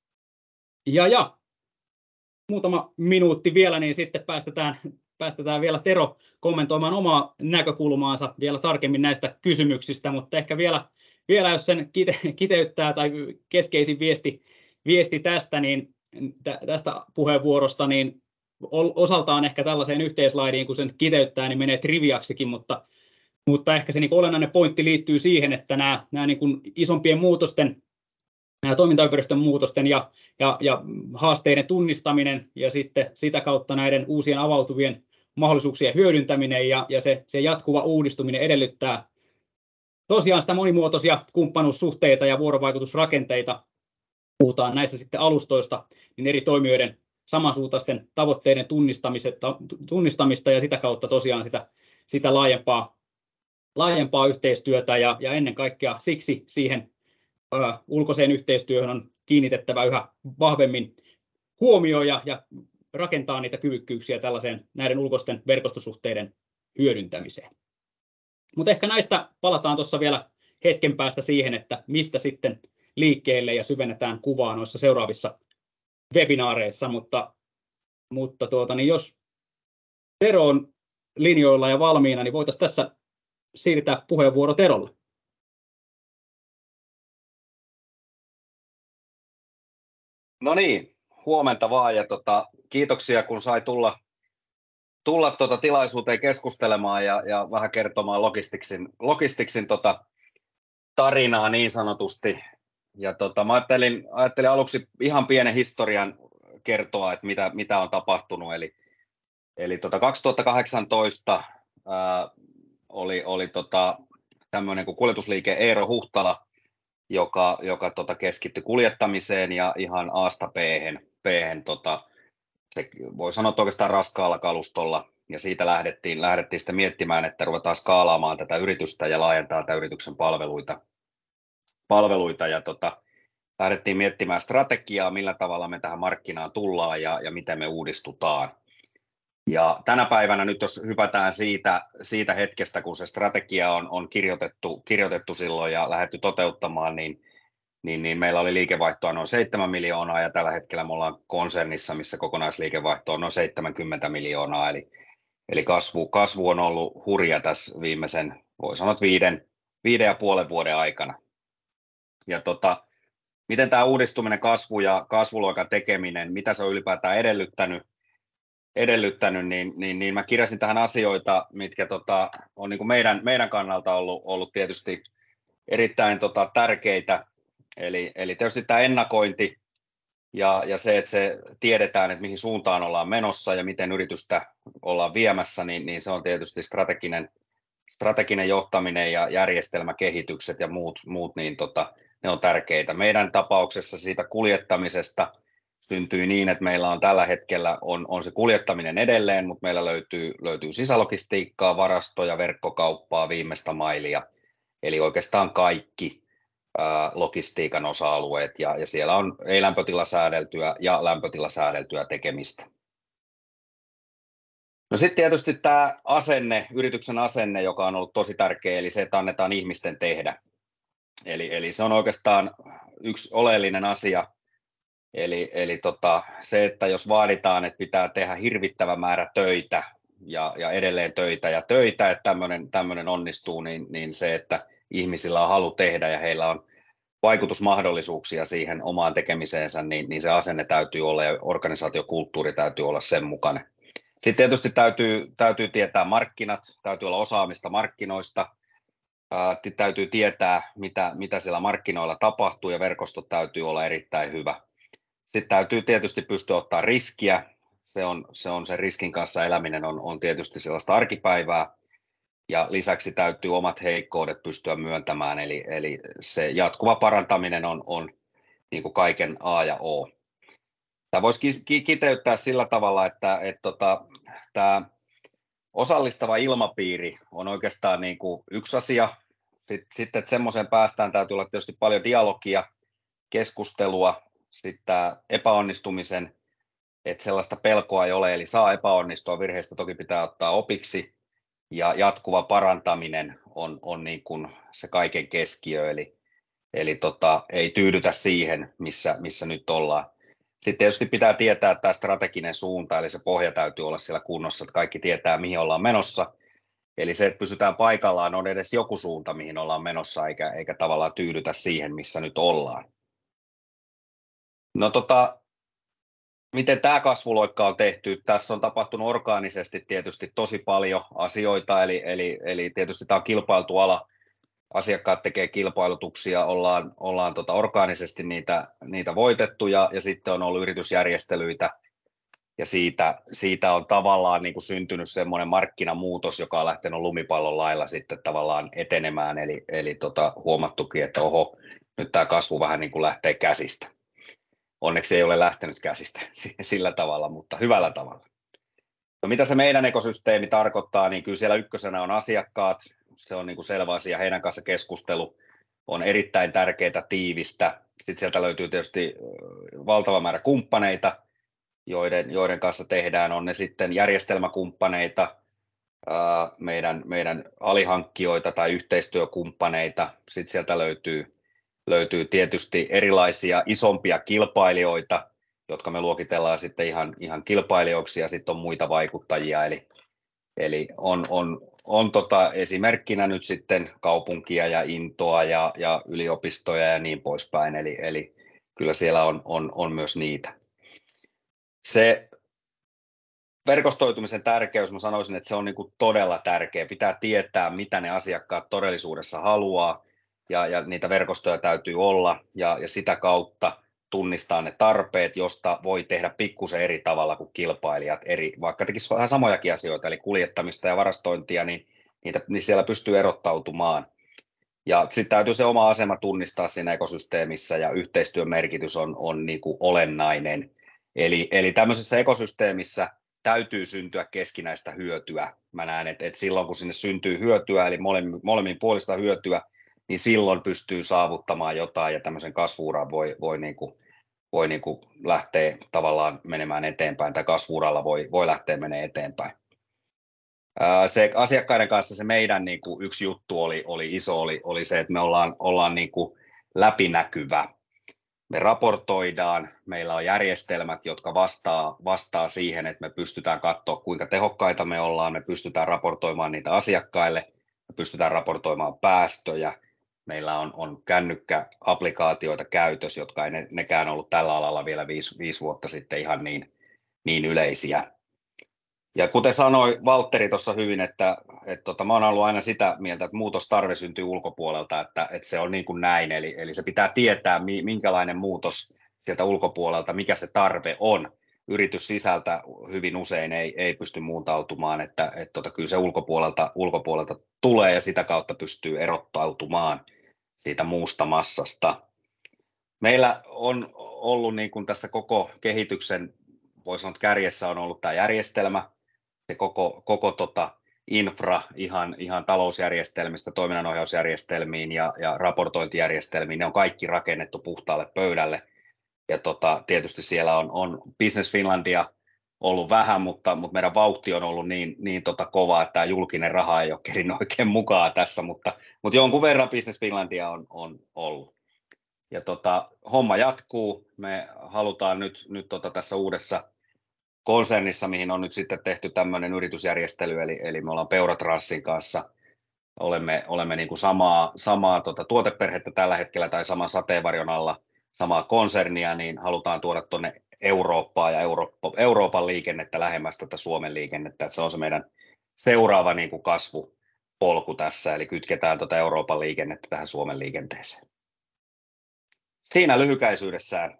muutama minuutti vielä, niin sitten päästetään vielä Tero kommentoimaan omaa näkökulmaansa vielä tarkemmin näistä kysymyksistä, mutta ehkä vielä jos sen kiteyttää tai keskeisin viesti tästä puheenvuorosta, niin osaltaan ehkä tällaiseen yhteislaidiin, kun sen kiteyttää, niin menee triviaksikin, mutta ehkä se niin olennainen pointti liittyy siihen, että nämä niin kuin isompien muutosten, nämä toimintaympäristön muutosten ja haasteiden tunnistaminen ja sitten sitä kautta näiden uusien avautuvien mahdollisuuksien hyödyntäminen ja se jatkuva uudistuminen edellyttää tosiaan sitä monimuotoisia kumppanuussuhteita ja vuorovaikutusrakenteita. Puhutaan näissä sitten alustoista, niin eri toimijoiden samansuuntaisten tavoitteiden tunnistamista ja sitä kautta tosiaan sitä laajempaa yhteistyötä ja ennen kaikkea siksi siihen ulkoiseen yhteistyöhön on kiinnitettävä yhä vahvemmin huomioon ja rakentaa niitä kyvykkyyksiä tällaiseen näiden ulkoisten verkostosuhteiden hyödyntämiseen. Mutta ehkä näistä palataan tuossa vielä hetken päästä siihen, että mistä sitten liikkeelle ja syvennetään kuvaa noissa seuraavissa webinaareissa, mutta niin jos Tero on linjoilla ja valmiina, niin voitaisiin tässä siirtää puheenvuoro Terolle. No niin, huomenta vaan ja kiitoksia kun sai tulla tilaisuuteen keskustelemaan ja vähän kertomaan Logisticsin tarinaa niin sanotusti. Ja mä ajattelin aluksi ihan pienen historian kertoa, että mitä on tapahtunut. Eli 2018 oli tämmöinen kuin kuljetusliike Eero Huhtala, joka keskittyi kuljettamiseen ja ihan A:sta B:hen, se voi sanoa oikeastaan raskaalla kalustolla, ja siitä lähdettiin sitten miettimään, että ruvetaan skaalaamaan tätä yritystä ja laajentaa tätä yrityksen palveluita ja lähdettiin miettimään strategiaa, millä tavalla me tähän markkinaan tullaan ja miten me uudistutaan. Ja tänä päivänä nyt jos hypätään siitä hetkestä, kun se strategia on kirjoitettu silloin ja lähdetty toteuttamaan, niin meillä oli liikevaihtoa noin 7 miljoonaa ja tällä hetkellä me ollaan konsernissa, missä kokonaisliikevaihto on noin 70 miljoonaa. Eli kasvu on ollut hurja tässä viimeisen, voi sanoa, 5,5 vuoden aikana. Ja miten tämä uudistuminen, kasvu ja kasvuloikan tekeminen, mitä se on ylipäätään edellyttänyt, niin mä kirjasin tähän asioita, mitkä on niin kuin meidän kannalta ollut tietysti erittäin tärkeitä. Eli tietysti tämä ennakointi ja se, että se tiedetään, että mihin suuntaan ollaan menossa ja miten yritystä ollaan viemässä, niin se on tietysti strateginen johtaminen ja järjestelmäkehitykset ja muut niin ne on tärkeitä. Meidän tapauksessa siitä kuljettamisesta syntyi niin, että meillä on tällä hetkellä on se kuljettaminen edelleen, mutta meillä löytyy sisälogistiikkaa, varastoja, verkkokauppaa, viimeistä mailia, eli oikeastaan kaikki logistiikan osa-alueet, ja siellä on ei-lämpötilasäädeltyä ja lämpötilasäädeltyä tekemistä. No sitten tietysti tämä yrityksen asenne, joka on ollut tosi tärkeä, eli se, että annetaan ihmisten tehdä. Eli se on oikeastaan yksi oleellinen asia. Eli se, että jos vaaditaan, että pitää tehdä hirvittävä määrä töitä ja edelleen töitä, että tämmöinen onnistuu, niin se, että ihmisillä on halu tehdä ja heillä on vaikutusmahdollisuuksia siihen omaan tekemiseensä, niin se asenne täytyy olla ja organisaatiokulttuuri täytyy olla sen mukainen. Sitten tietysti täytyy tietää markkinat, täytyy olla osaamista markkinoista, täytyy tietää, mitä siellä markkinoilla tapahtuu ja verkostot täytyy olla erittäin hyvä. Sitten täytyy tietysti pystyä ottaa riskiä, se riskin kanssa eläminen on tietysti sellaista arkipäivää. ja lisäksi täytyy omat heikkoudet pystyä myöntämään, eli se jatkuva parantaminen on niin kuin kaiken A ja O. Tämä voisi kiteyttää sillä tavalla, että tämä osallistava ilmapiiri on oikeastaan niin kuin yksi asia. Sitten, että semmoiseen päästään, täytyy olla tietysti paljon dialogia, keskustelua, sitten tämä epäonnistumisen, että sellaista pelkoa ei ole, eli saa epäonnistua, virheistä toki pitää ottaa opiksi, ja jatkuva parantaminen on niin kuin se kaiken keskiö, eli ei tyydytä siihen, missä nyt ollaan. Sitten tietysti pitää tietää tämä strateginen suunta, eli se pohja täytyy olla siellä kunnossa, että kaikki tietää, mihin ollaan menossa. Eli se, että pysytään paikallaan, on edes joku suunta, mihin ollaan menossa, eikä tavallaan tyydytä siihen, missä nyt ollaan. No miten tämä kasvuloikka on tehty? Tässä on tapahtunut orgaanisesti tietysti tosi paljon asioita, eli tietysti tämä on kilpailtu ala. Asiakkaat tekee kilpailutuksia, ollaan orgaanisesti niitä voitettu ja sitten on ollut yritysjärjestelyitä ja siitä on tavallaan niin kuin syntynyt semmoinen markkinamuutos, joka on lähtenyt lumipallon lailla sitten tavallaan etenemään, eli huomattukin, että oho, nyt tämä kasvu vähän niin kuin lähtee käsistä. Onneksi ei ole lähtenyt käsistä sillä tavalla, mutta hyvällä tavalla. No, mitä se meidän ekosysteemi tarkoittaa, niin kyllä siellä ykkösenä on asiakkaat, se on niin kuin selvä asia, heidän kanssa keskustelu on erittäin tärkeää, tiivistä. Sitten sieltä löytyy tietysti valtava määrä kumppaneita, joiden kanssa tehdään, on ne sitten järjestelmäkumppaneita, meidän alihankkijoita tai yhteistyökumppaneita. Sitten sieltä löytyy tietysti erilaisia isompia kilpailijoita, jotka me luokitellaan sitten ihan kilpailijoiksi, ja sitten on muita vaikuttajia, eli on esimerkkinä nyt sitten kaupunkia ja Intoa ja yliopistoja ja niin poispäin, eli kyllä siellä on myös niitä. Se verkostoitumisen tärkeys, mä sanoisin, että se on niin kuin todella tärkeä. Pitää tietää, mitä ne asiakkaat todellisuudessa haluaa, ja niitä verkostoja täytyy olla, ja sitä kautta tunnistaa ne tarpeet, josta voi tehdä pikkusen eri tavalla kuin kilpailijat, vaikka tekisi vähän samojakin asioita, eli kuljettamista ja varastointia, niin siellä pystyy erottautumaan. Ja sitten täytyy se oma asema tunnistaa siinä ekosysteemissä, ja yhteistyön merkitys on niin kuin olennainen. Eli tämmöisessä ekosysteemissä täytyy syntyä keskinäistä hyötyä. Mä näen, että silloin kun sinne syntyy hyötyä, eli molemmin puolista hyötyä, niin silloin pystyy saavuttamaan jotain, ja tämmöisen kasvu-uran voi lähteä tavallaan menemään eteenpäin, tai kasvu-uralla voi lähteä menemään eteenpäin. Se asiakkaiden kanssa se meidän niin kuin yksi juttu oli iso, oli se, että me ollaan niin kuin läpinäkyvä. Me raportoidaan, meillä on järjestelmät, jotka vastaa siihen, että me pystytään katsoa, kuinka tehokkaita me ollaan, me pystytään raportoimaan niitä asiakkaille, me pystytään raportoimaan päästöjä, meillä on kännykkäapplikaatioita käytössä, jotka ei nekään ollut tällä alalla vielä 5 vuotta sitten ihan niin yleisiä. Ja kuten sanoi Valtteri tuossa hyvin, että mä olen ollut aina sitä mieltä, että muutostarve syntyy ulkopuolelta, että se on niin kuin näin, eli se pitää tietää, minkälainen muutos sieltä ulkopuolelta, mikä se tarve on. Yritys sisältä hyvin usein ei pysty muuntautumaan, että kyllä se ulkopuolelta tulee ja sitä kautta pystyy erottautumaan siitä muusta massasta. Meillä on ollut niin kuin tässä koko kehityksen, voi sanoa, että kärjessä on ollut tämä järjestelmä, se koko infra ihan talousjärjestelmistä, toiminnanohjausjärjestelmiin ja raportointijärjestelmiin, ne on kaikki rakennettu puhtaalle pöydälle. Ja tietysti siellä on Business Finlandia ollut vähän, mutta meidän vauhti on ollut niin kova, että tämä julkinen raha ei ole kerinyt oikein mukaan tässä, mutta jonkun verran Business Finlandia on ollut. Ja homma jatkuu. Me halutaan nyt tässä uudessa konsernissa, mihin on nyt sitten tehty tämmöinen yritysjärjestely, eli me ollaan Peuratranssin kanssa, olemme niin kuin samaa tuoteperhettä tällä hetkellä tai saman sateenvarjon alla, samaa konsernia, niin halutaan tuoda tuonne Eurooppaan ja Euroopan liikennettä lähemmäs tätä Suomen liikennettä, että se on se meidän seuraava niin kuin kasvupolku tässä, eli kytketään Euroopan liikennettä tähän Suomen liikenteeseen. Siinä lyhykäisyydessään.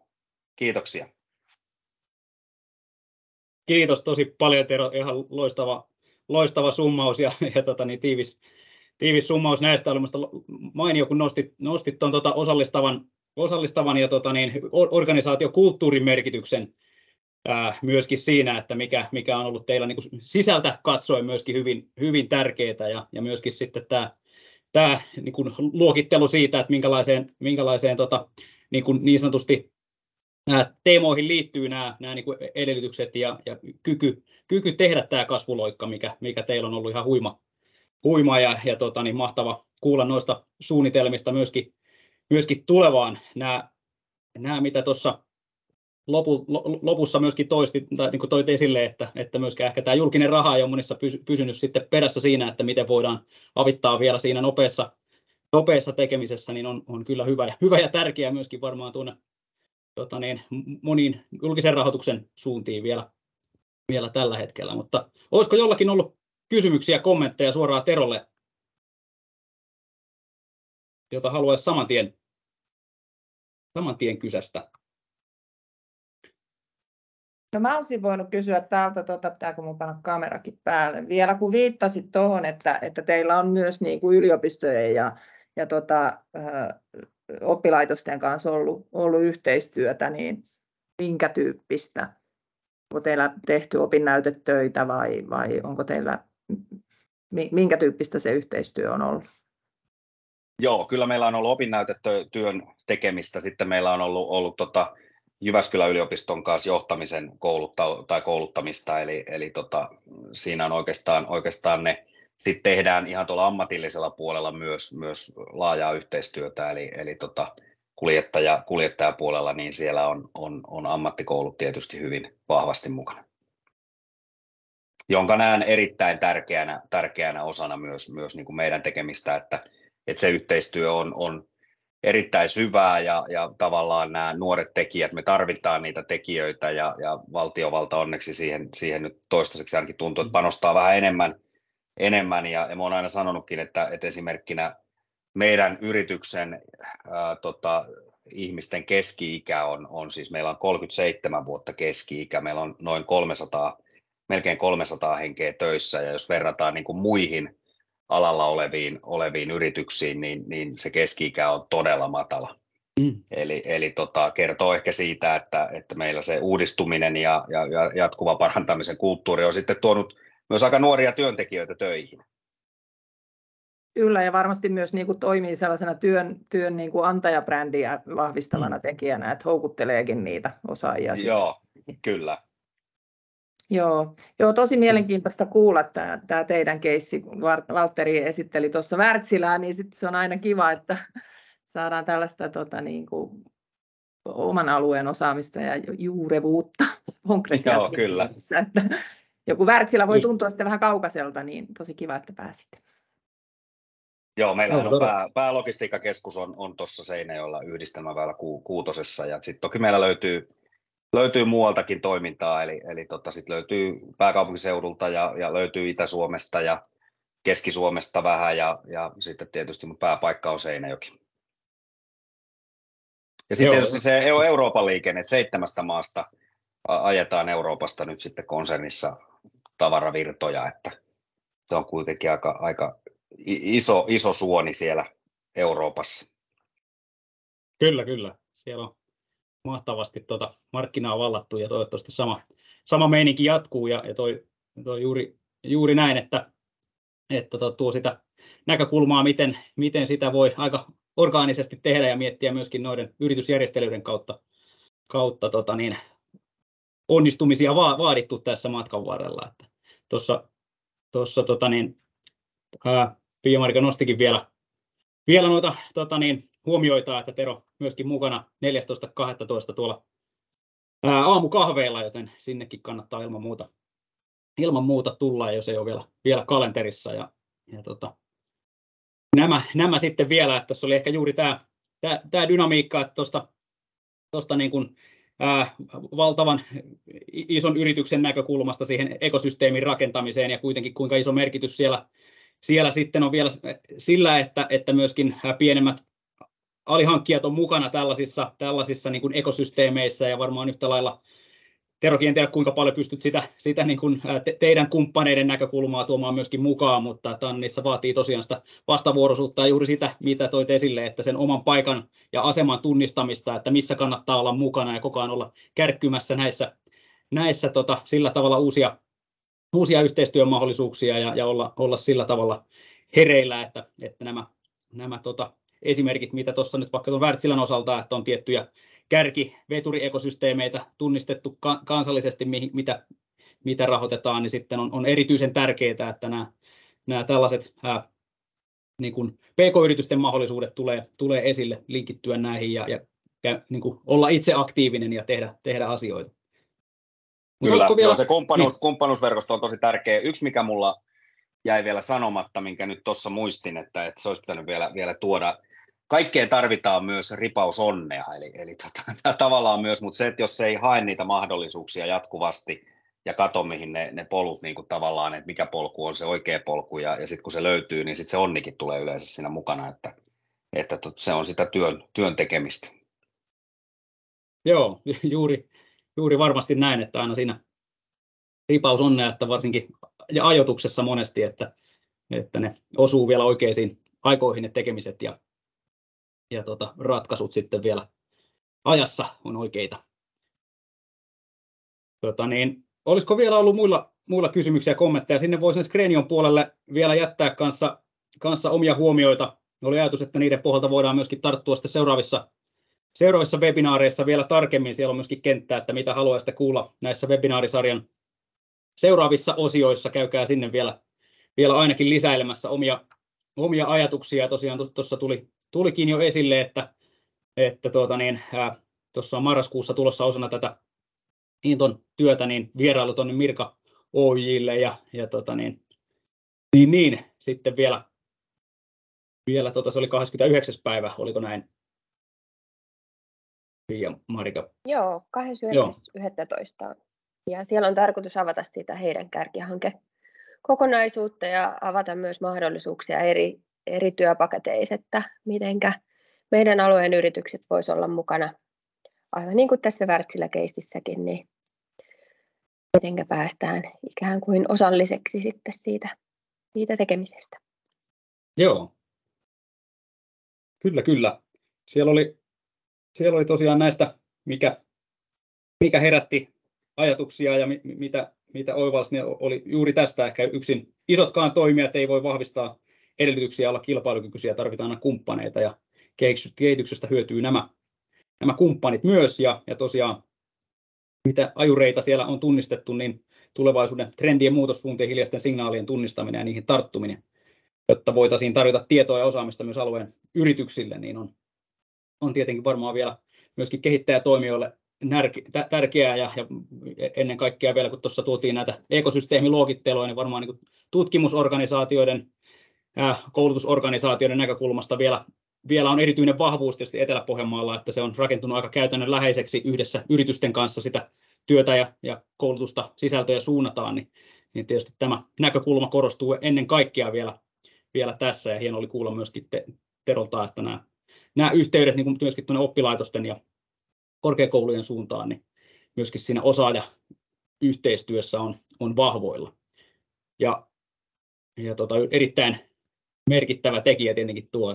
Kiitoksia. Kiitos tosi paljon, Tero. Ihan loistava summaus ja tiivis summaus näistä. Oli minusta mainio, kun nostit tuon osallistavan ja organisaatiokulttuurin merkityksen myöskin siinä, että mikä on ollut teillä niin kuin sisältä katsoen myöskin hyvin tärkeää ja myöskin sitten tämä niin kuin luokittelu siitä, että minkälaiseen niin sanotusti teemoihin liittyy nämä niin kuin edellytykset ja kyky tehdä tämä kasvuloikka, mikä teillä on ollut ihan huima ja mahtava kuulla noista suunnitelmista myöskin tulevaan. Nämä mitä tuossa lopussa myöskin toit esille, että myöskään ehkä tämä julkinen raha ei ole monissa pysynyt sitten perässä siinä, että miten voidaan avittaa vielä siinä nopeassa tekemisessä, niin on kyllä hyvä ja tärkeä myöskin varmaan tuonne moniin julkisen rahoituksen suuntiin vielä tällä hetkellä. Mutta olisiko jollakin ollut kysymyksiä, kommentteja suoraan Terolle, jota haluaisi saman tien kysästä? No mä olisin voinut kysyä täältä, pitääkö mun panna kamerakin päälle, vielä kun viittasit tuohon, että teillä on myös niin kuin yliopistojen ja oppilaitosten kanssa ollut yhteistyötä, niin minkä tyyppistä? Onko teillä tehty opinnäytetöitä vai onko teillä, minkä tyyppistä se yhteistyö on ollut? Joo, kyllä meillä on ollut opinnäytetyön tekemistä. Sitten meillä on ollut Jyväskylän yliopiston kanssa johtamisen kouluttamista, eli siinä on oikeastaan ne. Sitten tehdään ihan tuolla ammatillisella puolella myös laajaa yhteistyötä, eli kuljettajapuolella, niin siellä on ammattikoulut tietysti hyvin vahvasti mukana, jonka näen erittäin tärkeänä osana myös niin kuin meidän tekemistä, että se yhteistyö on erittäin syvää ja tavallaan nämä nuoret tekijät, me tarvitaan niitä tekijöitä ja valtiovalta onneksi siihen nyt toistaiseksi ainakin tuntuu, että panostaa vähän enemmän ja mä oon aina sanonutkin, että esimerkkinä meidän yrityksen ihmisten keski-ikä on siis, meillä on 37 vuotta keski-ikä, meillä on melkein 300 henkeä töissä ja jos verrataan niin kuin muihin alalla oleviin yrityksiin, niin se keski-ikä on todella matala. Eli kertoo ehkä siitä, että meillä se uudistuminen ja jatkuva parantamisen kulttuuri on sitten tuonut myös aika nuoria työntekijöitä töihin. Kyllä, ja varmasti myös niin kuin toimii sellaisena työn niin kuin antajabrändiä vahvistavana tekijänä, että houkutteleekin niitä osaajia. Joo, kyllä. Joo, tosi mielenkiintoista kuulla tämä teidän keissi. Valtteri esitteli tuossa Wärtsilää, niin sitten se on aina kiva, että saadaan tällaista niin kuin oman alueen osaamista ja juurevuutta konkreettisesti. Joo, kyllä. Että joku Wärtsilä voi tuntua sitten vähän kaukaiselta, niin tosi kiva, että pääsitte. Joo, meillä on päälogistiikkakeskus on tuossa Seinäjoella Yhdistelmäväylä 6 ja sitten toki meillä löytyy muualtakin toimintaa, eli sit löytyy pääkaupunkiseudulta ja löytyy Itä-Suomesta ja Keski-Suomesta vähän ja sitten tietysti mun pääpaikka on Seinäjoki. Ja sitten tietysti se Euroopan liikenne, että 7 maasta ajetaan Euroopasta nyt sitten konsernissa tavaravirtoja, että se on kuitenkin aika iso suoni siellä Euroopassa. Kyllä. Siellä on mahtavasti markkinaa vallattu ja toivottavasti sama meininki jatkuu ja toi juuri näin, että tuo sitä näkökulmaa, miten sitä voi aika orgaanisesti tehdä ja miettiä myöskin noiden yritysjärjestelyiden kautta onnistumisia vaadittu tässä matkan varrella. Tuossa Pia-Marika nostikin vielä noita huomioita, että Tero myöskin mukana 14.12. tuolla aamukahveilla, joten sinnekin kannattaa ilman muuta tulla, jos ei ole vielä kalenterissa. Ja nämä sitten vielä, että tuossa oli ehkä juuri tämä dynamiikka, että tuosta niin kuin valtavan ison yrityksen näkökulmasta siihen ekosysteemin rakentamiseen ja kuitenkin kuinka iso merkitys siellä sitten on vielä sillä, että myöskin pienemmät alihankkijat on mukana tällaisissa niin kuin ekosysteemeissä ja varmaan yhtä lailla Terokin, en tiedä kuinka paljon pystyt sitä niin kuin teidän kumppaneiden näkökulmaa tuomaan myöskin mukaan, mutta TANNissa vaatii tosiaan sitä vastavuoroisuutta ja juuri sitä, mitä toit esille, että sen oman paikan ja aseman tunnistamista, että missä kannattaa olla mukana ja koko ajan olla kärkkymässä näissä sillä tavalla uusia yhteistyömahdollisuuksia ja olla sillä tavalla hereillä, että nämä esimerkit, mitä tuossa nyt vaikka tuon Wärtsilän osalta, että on tiettyjä kärkiveturiekosysteemeitä tunnistettu kansallisesti, mitä rahoitetaan, niin sitten on erityisen tärkeää, että nämä tällaiset niin kuin PK-yritysten mahdollisuudet tulee esille, linkittyä näihin ja niin kuin olla itse aktiivinen ja tehdä asioita. Kyllä, vielä se kumppanuusverkosto on tosi tärkeä. Yksi, mikä mulla jäi vielä sanomatta, minkä nyt tuossa muistin, että se olisi pitänyt vielä tuoda. Kaikkeen tarvitaan myös ripaus onnea, eli tavallaan myös, mutta se, että jos ei hae niitä mahdollisuuksia jatkuvasti ja katso, mihin ne polut niin kuin tavallaan, että mikä polku on se oikea polku, ja sitten kun se löytyy, niin sitten se onnikin tulee yleensä siinä mukana, että se on sitä työn tekemistä. Joo, juuri varmasti näin, että aina siinä ripaus onnea, että varsinkin ja ajoituksessa monesti, että ne osuu vielä oikeisiin aikoihin ne tekemiset ja ratkaisut sitten vielä ajassa on oikeita. Olisiko vielä ollut muilla kysymyksiä ja kommentteja? Sinne voisin Screenion puolelle vielä jättää kanssa omia huomioita. Oli ajatus, että niiden pohjalta voidaan myöskin tarttua sitten seuraavissa webinaareissa vielä tarkemmin. Siellä on myöskin kenttää, että mitä haluaisitte kuulla näissä webinaarisarjan seuraavissa osioissa. Käykää sinne vielä ainakin lisäilemässä omia ajatuksia. Ja tosiaan tuossa tulikin jo esille, että tuossa on marraskuussa tulossa osana tätä Inton työtä niin vierailu tuonne Mirka Oyjille ja sitten vielä se oli 29. päivä, oliko näin? Pia, Marika. Joo, 29.11. Ja siellä on tarkoitus avata sitä heidän kärkihankekokonaisuutta ja avata myös mahdollisuuksia eri työpaketeissa, että mitenkä meidän alueen yritykset voisivat olla mukana, aivan niin kuin tässä Wärtsilä-keississäkin, niin mitenkä päästään ikään kuin osalliseksi sitten siitä tekemisestä. Joo, kyllä. Siellä oli tosiaan näistä, mikä herätti ajatuksia ja mitä oivalsi, niin oli juuri tästä ehkä yksin isotkaan toimijat ei voi vahvistaa edellytyksiä olla kilpailukykyisiä, tarvitaan aina kumppaneita ja kehityksestä hyötyy nämä kumppanit myös ja tosiaan mitä ajureita siellä on tunnistettu, niin tulevaisuuden trendien muutossuuntien hiljaisten signaalien tunnistaminen ja niihin tarttuminen, jotta voitaisiin tarjota tietoa ja osaamista myös alueen yrityksille, niin on tietenkin varmaan vielä myöskin kehittäjätoimijoille tärkeää ja ennen kaikkea vielä kun tuossa tuotiin näitä ekosysteemiluokittelua, niin varmaan niin tutkimusorganisaatioiden, koulutusorganisaatioiden näkökulmasta vielä on erityinen vahvuus tietysti Etelä-Pohjanmaalla, että se on rakentunut aika käytännönläheiseksi yhdessä yritysten kanssa sitä työtä ja koulutusta sisältöjä suunnataan, niin tietysti tämä näkökulma korostuu ennen kaikkea vielä tässä ja hieno oli kuulla myöskin Terolta, että nämä yhteydet niin myöskin tuonne oppilaitosten ja korkeakoulujen suuntaan, niin myöskin siinä osaajayhteistyössä on vahvoilla. Ja erittäin merkittävä tekijä tietenkin tuo,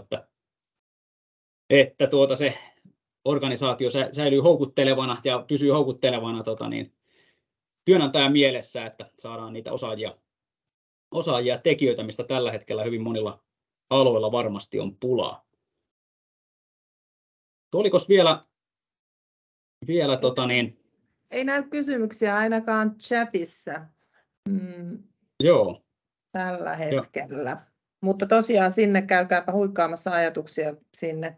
että se organisaatio säilyy houkuttelevana ja pysyy houkuttelevana työnantajan mielessä, että saadaan niitä osaajia tekijöitä, mistä tällä hetkellä hyvin monilla aloilla varmasti on pulaa. Olikos vielä Ei näy kysymyksiä ainakaan chatissa Joo. tällä hetkellä. Joo. Mutta tosiaan sinne käykääpä huikkaamassa ajatuksia sinne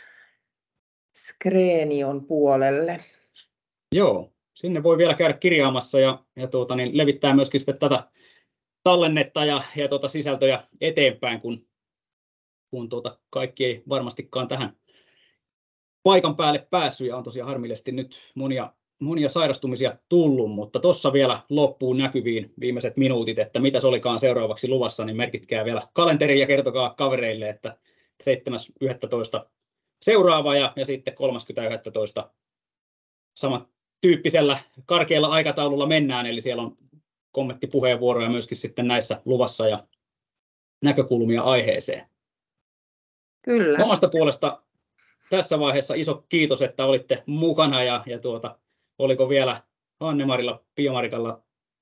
Screenion puolelle. Joo, sinne voi vielä käydä kirjaamassa ja levittää myöskin sitten tätä tallennetta ja sisältöjä eteenpäin, kun kaikki ei varmastikaan tähän paikan päälle päässyt ja on tosiaan harmillisesti nyt monia sairastumisia tullut, mutta tuossa vielä loppuun näkyviin viimeiset minuutit, että mitä se olikaan seuraavaksi luvassa, niin merkitkää vielä kalenteriin ja kertokaa kavereille, että 7.11. seuraava ja sitten 30.11. tyyppisellä karkealla aikataululla mennään, eli siellä on kommenttipuheenvuoroja myöskin sitten näissä luvassa ja näkökulmia aiheeseen. Kyllä. Omasta puolesta tässä vaiheessa iso kiitos, että olitte mukana ja oliko vielä Anne-Marilla, Pia-Marikalla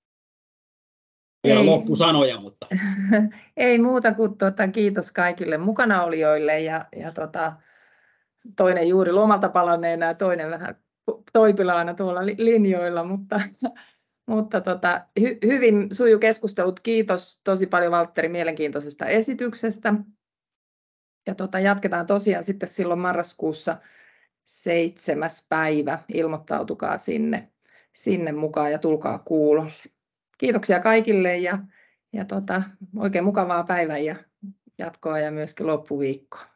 vielä loppusanoja, mutta ei muuta kuin kiitos kaikille mukanaolijoille ja toinen juuri lomalta palanneena ja toinen vähän toipilaana tuolla linjoilla, mutta hyvin suju keskustelut. Kiitos tosi paljon Valtteri mielenkiintoisesta esityksestä. Ja jatketaan tosiaan sitten silloin marraskuussa 7. päivä. Ilmoittautukaa sinne mukaan ja tulkaa kuulolle. Kiitoksia kaikille ja oikein mukavaa päivän ja jatkoa ja myöskin loppuviikkoa.